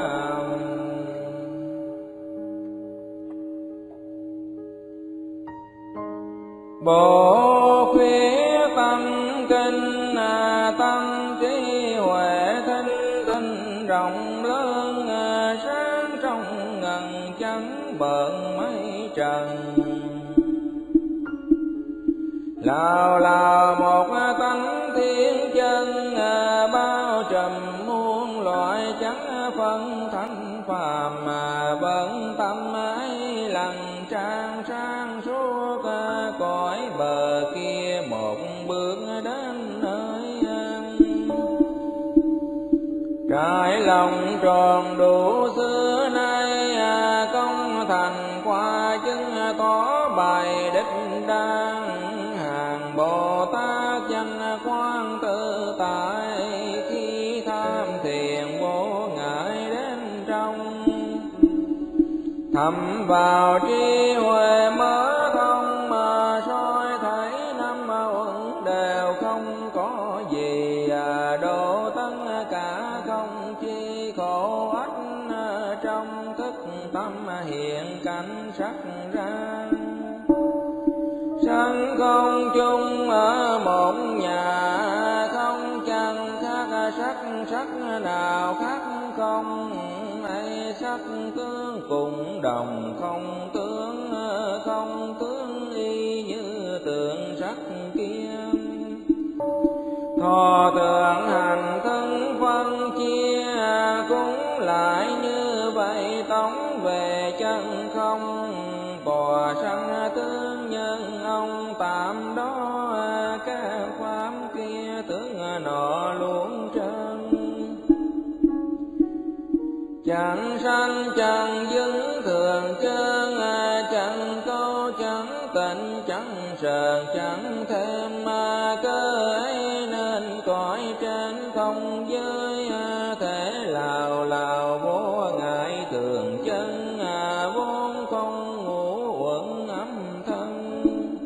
Bộ khuyết tâm kinh tâm trí huệ thinh tinh rộng lớn, sáng trong ngần chẳng bận mấy trần. Lào lào một tánh thiên chân, bao trùm muôn loại chẳng phân thánh phàm, mà bận tâm ấy lần trang sang suốt cõi bờ kia một bước đến nơi an. Trải lòng tròn đủ xưa nay, công thành qua chứng tỏ bài đích đang. Bồ Tát danh quang tự tại, khi tham thiền vô ngại đến trong. Thầm vào trí huệ mở thông, mà soi thấy năm uẩn đều không có gì. Độ tất cả không chi khổ ách, trong thức tâm hiện cảnh sắc ra. Sanh không chung ở một nhà, không chẳng khác sắc sắc nào khác không. Ấy sắc tướng cùng đồng không tướng, không tướng y như tượng sắc kia. Thọ tưởng hành thân phân chia, cũng lại như vậy tống về chân không. Bò sanh tướng nhân ông tạm đó, các pháp kia tướng nọ luôn trơn. Chẳng sanh chẳng dứng thường trơn, chẳng câu chẳng tịnh chẳng sờn chẳng thêm. Cơ ấy nên cõi trên không giới, thể lào lào vô ngại thường chân. Vốn không ngũ uẩn âm thân,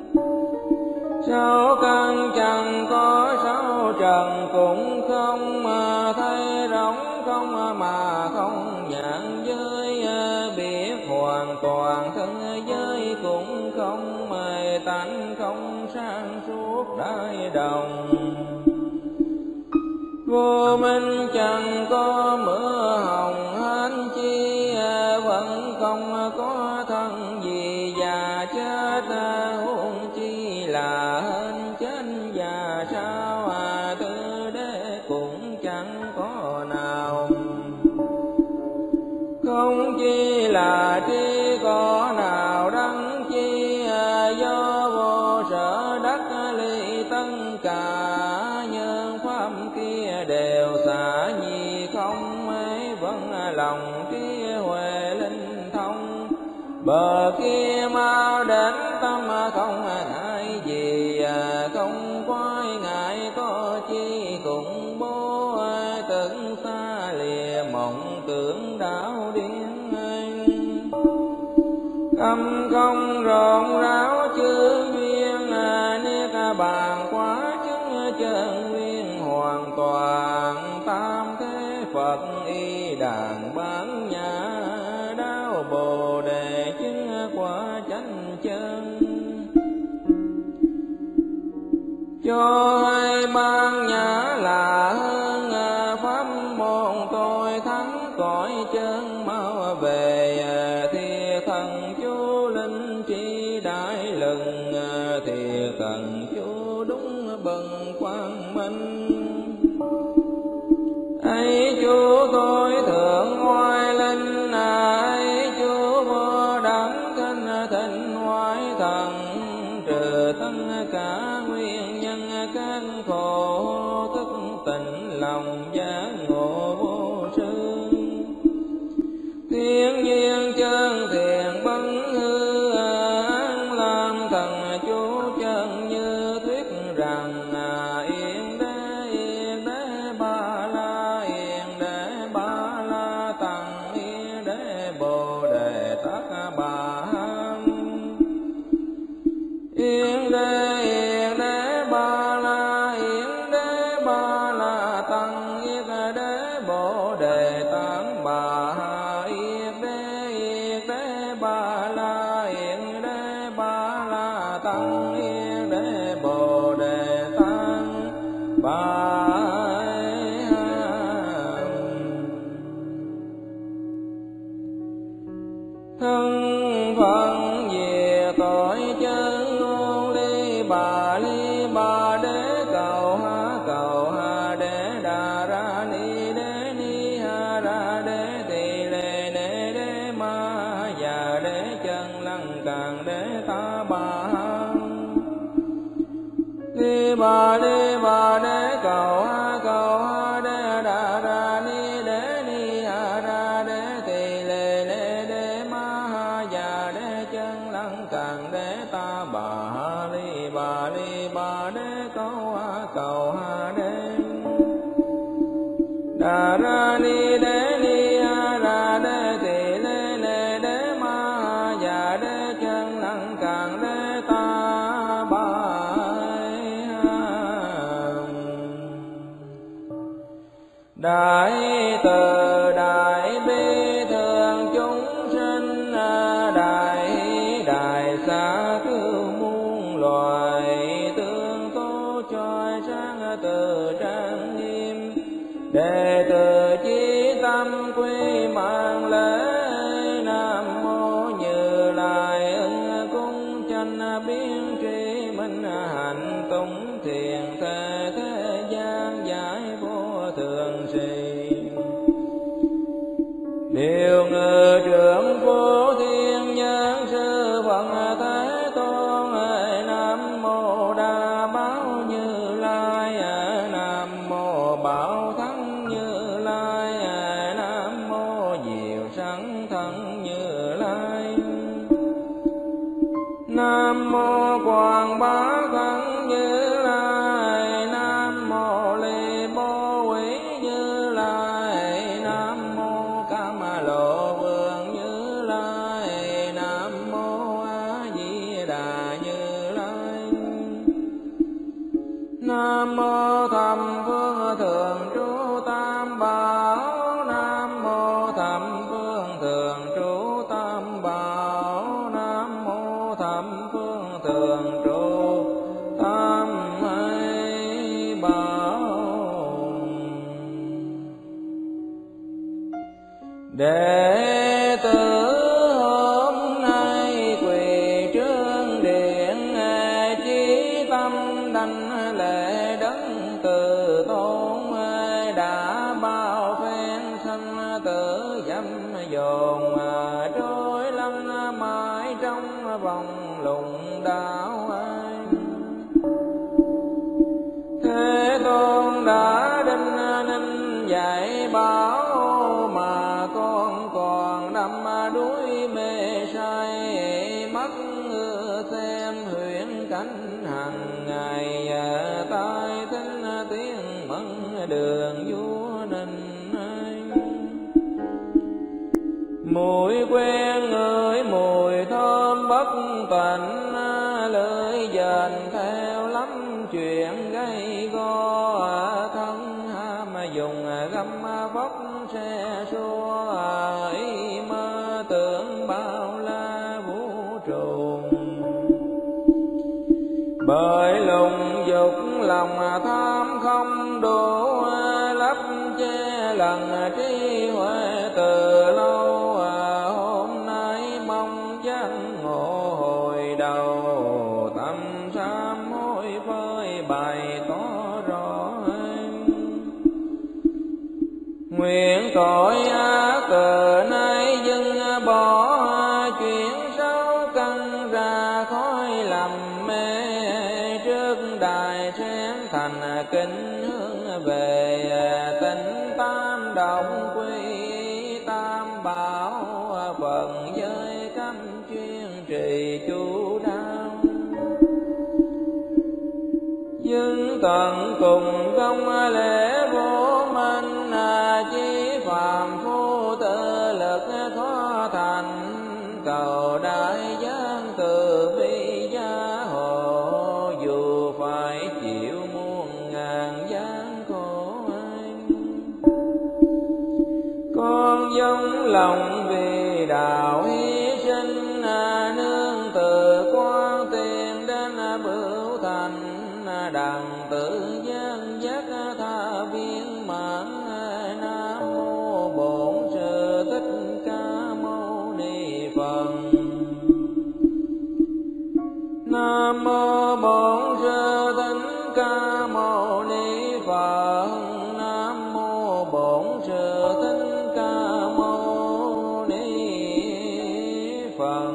sáu căn chẳng có sáu trần cũng không. Thấy rỗng không mà không nhãn giới, biết hoàn toàn thân giới cũng không. Tánh không sang suốt đại đồng, vô minh chẳng có mưa hồng hên chi. Vẫn không có thân gì già chết, huống chi là hên chết già sao. Tư đế cũng chẳng có nào, không chi là tri có nào đắng chi. Do vô sở đắc ly tất cả, nhân pháp kia đều xả nhi không. Ấy vẫn lòng kia huệ linh thông, bờ kia mau đến tâm không ngại gì. Không quay ngại có chi cùng bố, tưởng xa lìa mộng tưởng đảo điên. Tâm không rộn ráo chư duyên, niết bàn quá chứng chân nguyên hoàn toàn. Tam thế Phật y đàn bán nhã, đáo bồ đề chứng quả chánh chân, cho hai ban nhã là hơn pháp môn tôi thắng cõi chân mau về thiệt thần chú linh trí đại lần thiệt thần chú đúng bần quang minh ấy chú tôi thượng ngoại linh ấy chú vô đẳng thanh thịnh ngoại thần trừ tất cả nguyên nhân các khổ thức tỉnh lòng giác ngộ vô sư thiên nhiên chân thiện bấn hư an làm thần chú chân như thuyết rằng yên đế yên đế ba la yên đế ba la tăng yên đế bồ đề tát bà yên đế yên đế ba la yên đế ba la tăng yên đế bồ đề tát bà yên đế yên đế ba la yên đế ba la tăng yên đế bồ đề tát bà thân phận về tội chân ngôn ly bà ly bà đế cầu ha cầu ha đế đà ra ni đế ni ha ra đế tỳ lê nê đế ma già đế chân lăng càng đế ta bà ly bà ly bà đế cầu ha cầu ha đế đà ra ni đế ni ha ra đế tỳ lê nê đế ma già đế chân lăng càng đế ta bà ly bà ly bà đế cầu ha cầu ha đế đà ra ni đế ni ha ra đế tỳ lê nê đế ma già đế chân lăng càng đế ta bà đại từ đại bi thường chúng sinh đại đại xa cứu muôn loài tương tố choi sáng từ trang nghiêm đệ tử chí tâm quy mạng lễ nam mô Như Lai ưng cung chánh biến tri minh hạnh tùng thiền thế thế gian giải vô thường trì điều ngự trưởng vô thiên nhân sư Phật Thế Tôn nam mô Đa Bảo Như Lai nam mô Bảo Thắng Như Lai nam mô Diệu Sẵn Thân Như Lai nam mô Quảng Bá Thân Như Lai nam mô Ly Bố Quý Như Lai nam mô Cam Lộ Vương Như Lai nam mô A Di Đà Như Lai nam mô Thầm Phương Thường Trú Tam Bảo nam mô Thầm Phương Thường Trú Tam Bảo nam mô Thầm Phương Thường Trú Tam Bảo đệ tử hôm nay quỳ trước điện chí tâm đảnh lễ đấng từ tôn đã bao phen sanh tử dâm dồn trôi lăn mãi trong vòng lùng đạo Thế Tôn đã đinh ninh dạy bảo mà con còn đắm đuối mê say mắt xem huyễn cảnh hàng ngày tai thính tiếng mẫn đường vua ninh mùi quen ngửi mùi thơm bất tịnh lưỡi dền theo lắm chuyện gây go thân ham dùng găm vóc xe xua ý mơ tưởng bao la vũ trụ bởi lùng dục lòng tham không đủ, lấp che lần trí huệ từ lâu. Hôm nay mong giác ngộ hồi đầu, tâm sám hối phơi bày tỏ rõ. Nguyện tội ác từ nay dừng bỏ, chuyển sáu căn ra khói lầm mê. Trước đài sen thành kính hướng về, tịnh tam động quy tam bảo. Phần giới cấm chuyên trì chú đáo, dưng tận cùng công lễ vô minh. Chí phàm phu tự lực khó thành, cầu đại giang từ bi gia hộ. Dù phải chịu muôn ngàn gian khổ anh, con dâng lòng vì đạo hy sinh. Nương từ quan tiền đến bửu thành, đặng tự gian giác tha viên mãn. Nam mô Bổn Sư Thích Ca Mâu Ni Phật. Nam mô Bổn Sư Thích Ca Mâu Ni Phật. Nam mô Bổn Sư Thích Ca Mâu Ni Phật.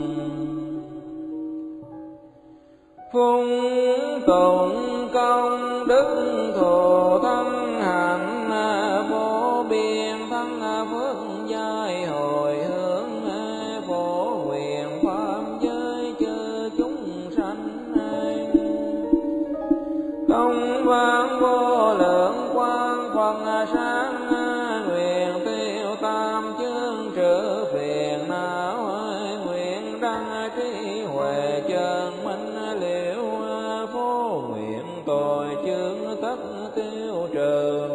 Phung tụng công đức thù thân hạnh, vô biên thân phước giai hồi hướng. Phổ huyền pháp giới chư chúng sanh, công vang vô lượng quang phần sáng. Nguyện tiêu tam chương trừ phiền não, nguyện đăng trí huệ chân minh liễu. Phổ nguyện tội chương tất tiêu trừ,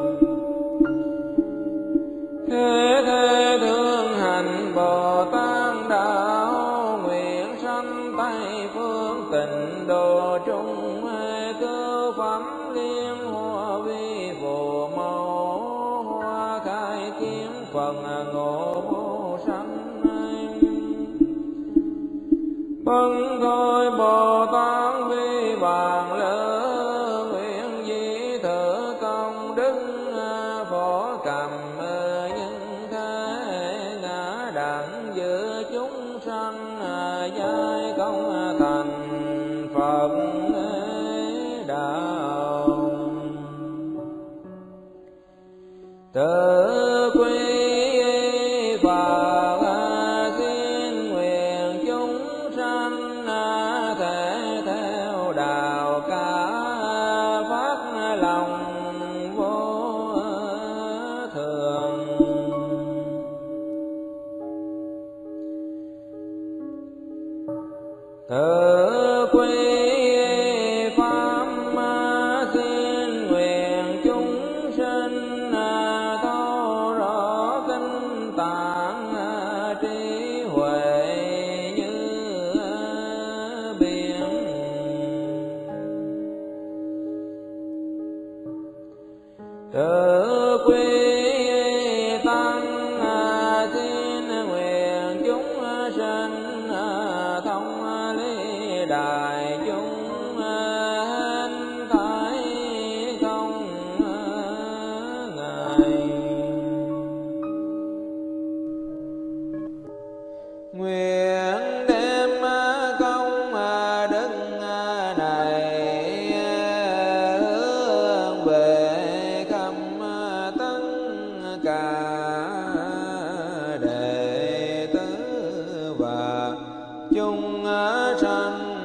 thế thế thương hành Bồ Tát đạo. Nguyện sanh Tây phương tịnh độ trung, cứu phẩm liên hoa vi phù mẫu. Hoa khai kiến phần ngộ vô sanh, phân thôi Bồ Tát vi bàn lỡ. Nguyện di thử công đức phổ cầm nhân thế. Ngã đặng giữa chúng sanh, giai công thành Phật đạo. Tự quy Phật xin nguyện chúng sanh, thể theo đạo cả phát lòng vô thường. Tự quy pháp xin nguyện chúng sinh, thấu rõ kinh tạng trí huệ như biển. Tự quy tăng xin nguyện chúng sinh, thông lý đại chúng hình thái không ngại. Nguyện đem công đức này hướng về khắp tất cả đệ tử và chúng sanh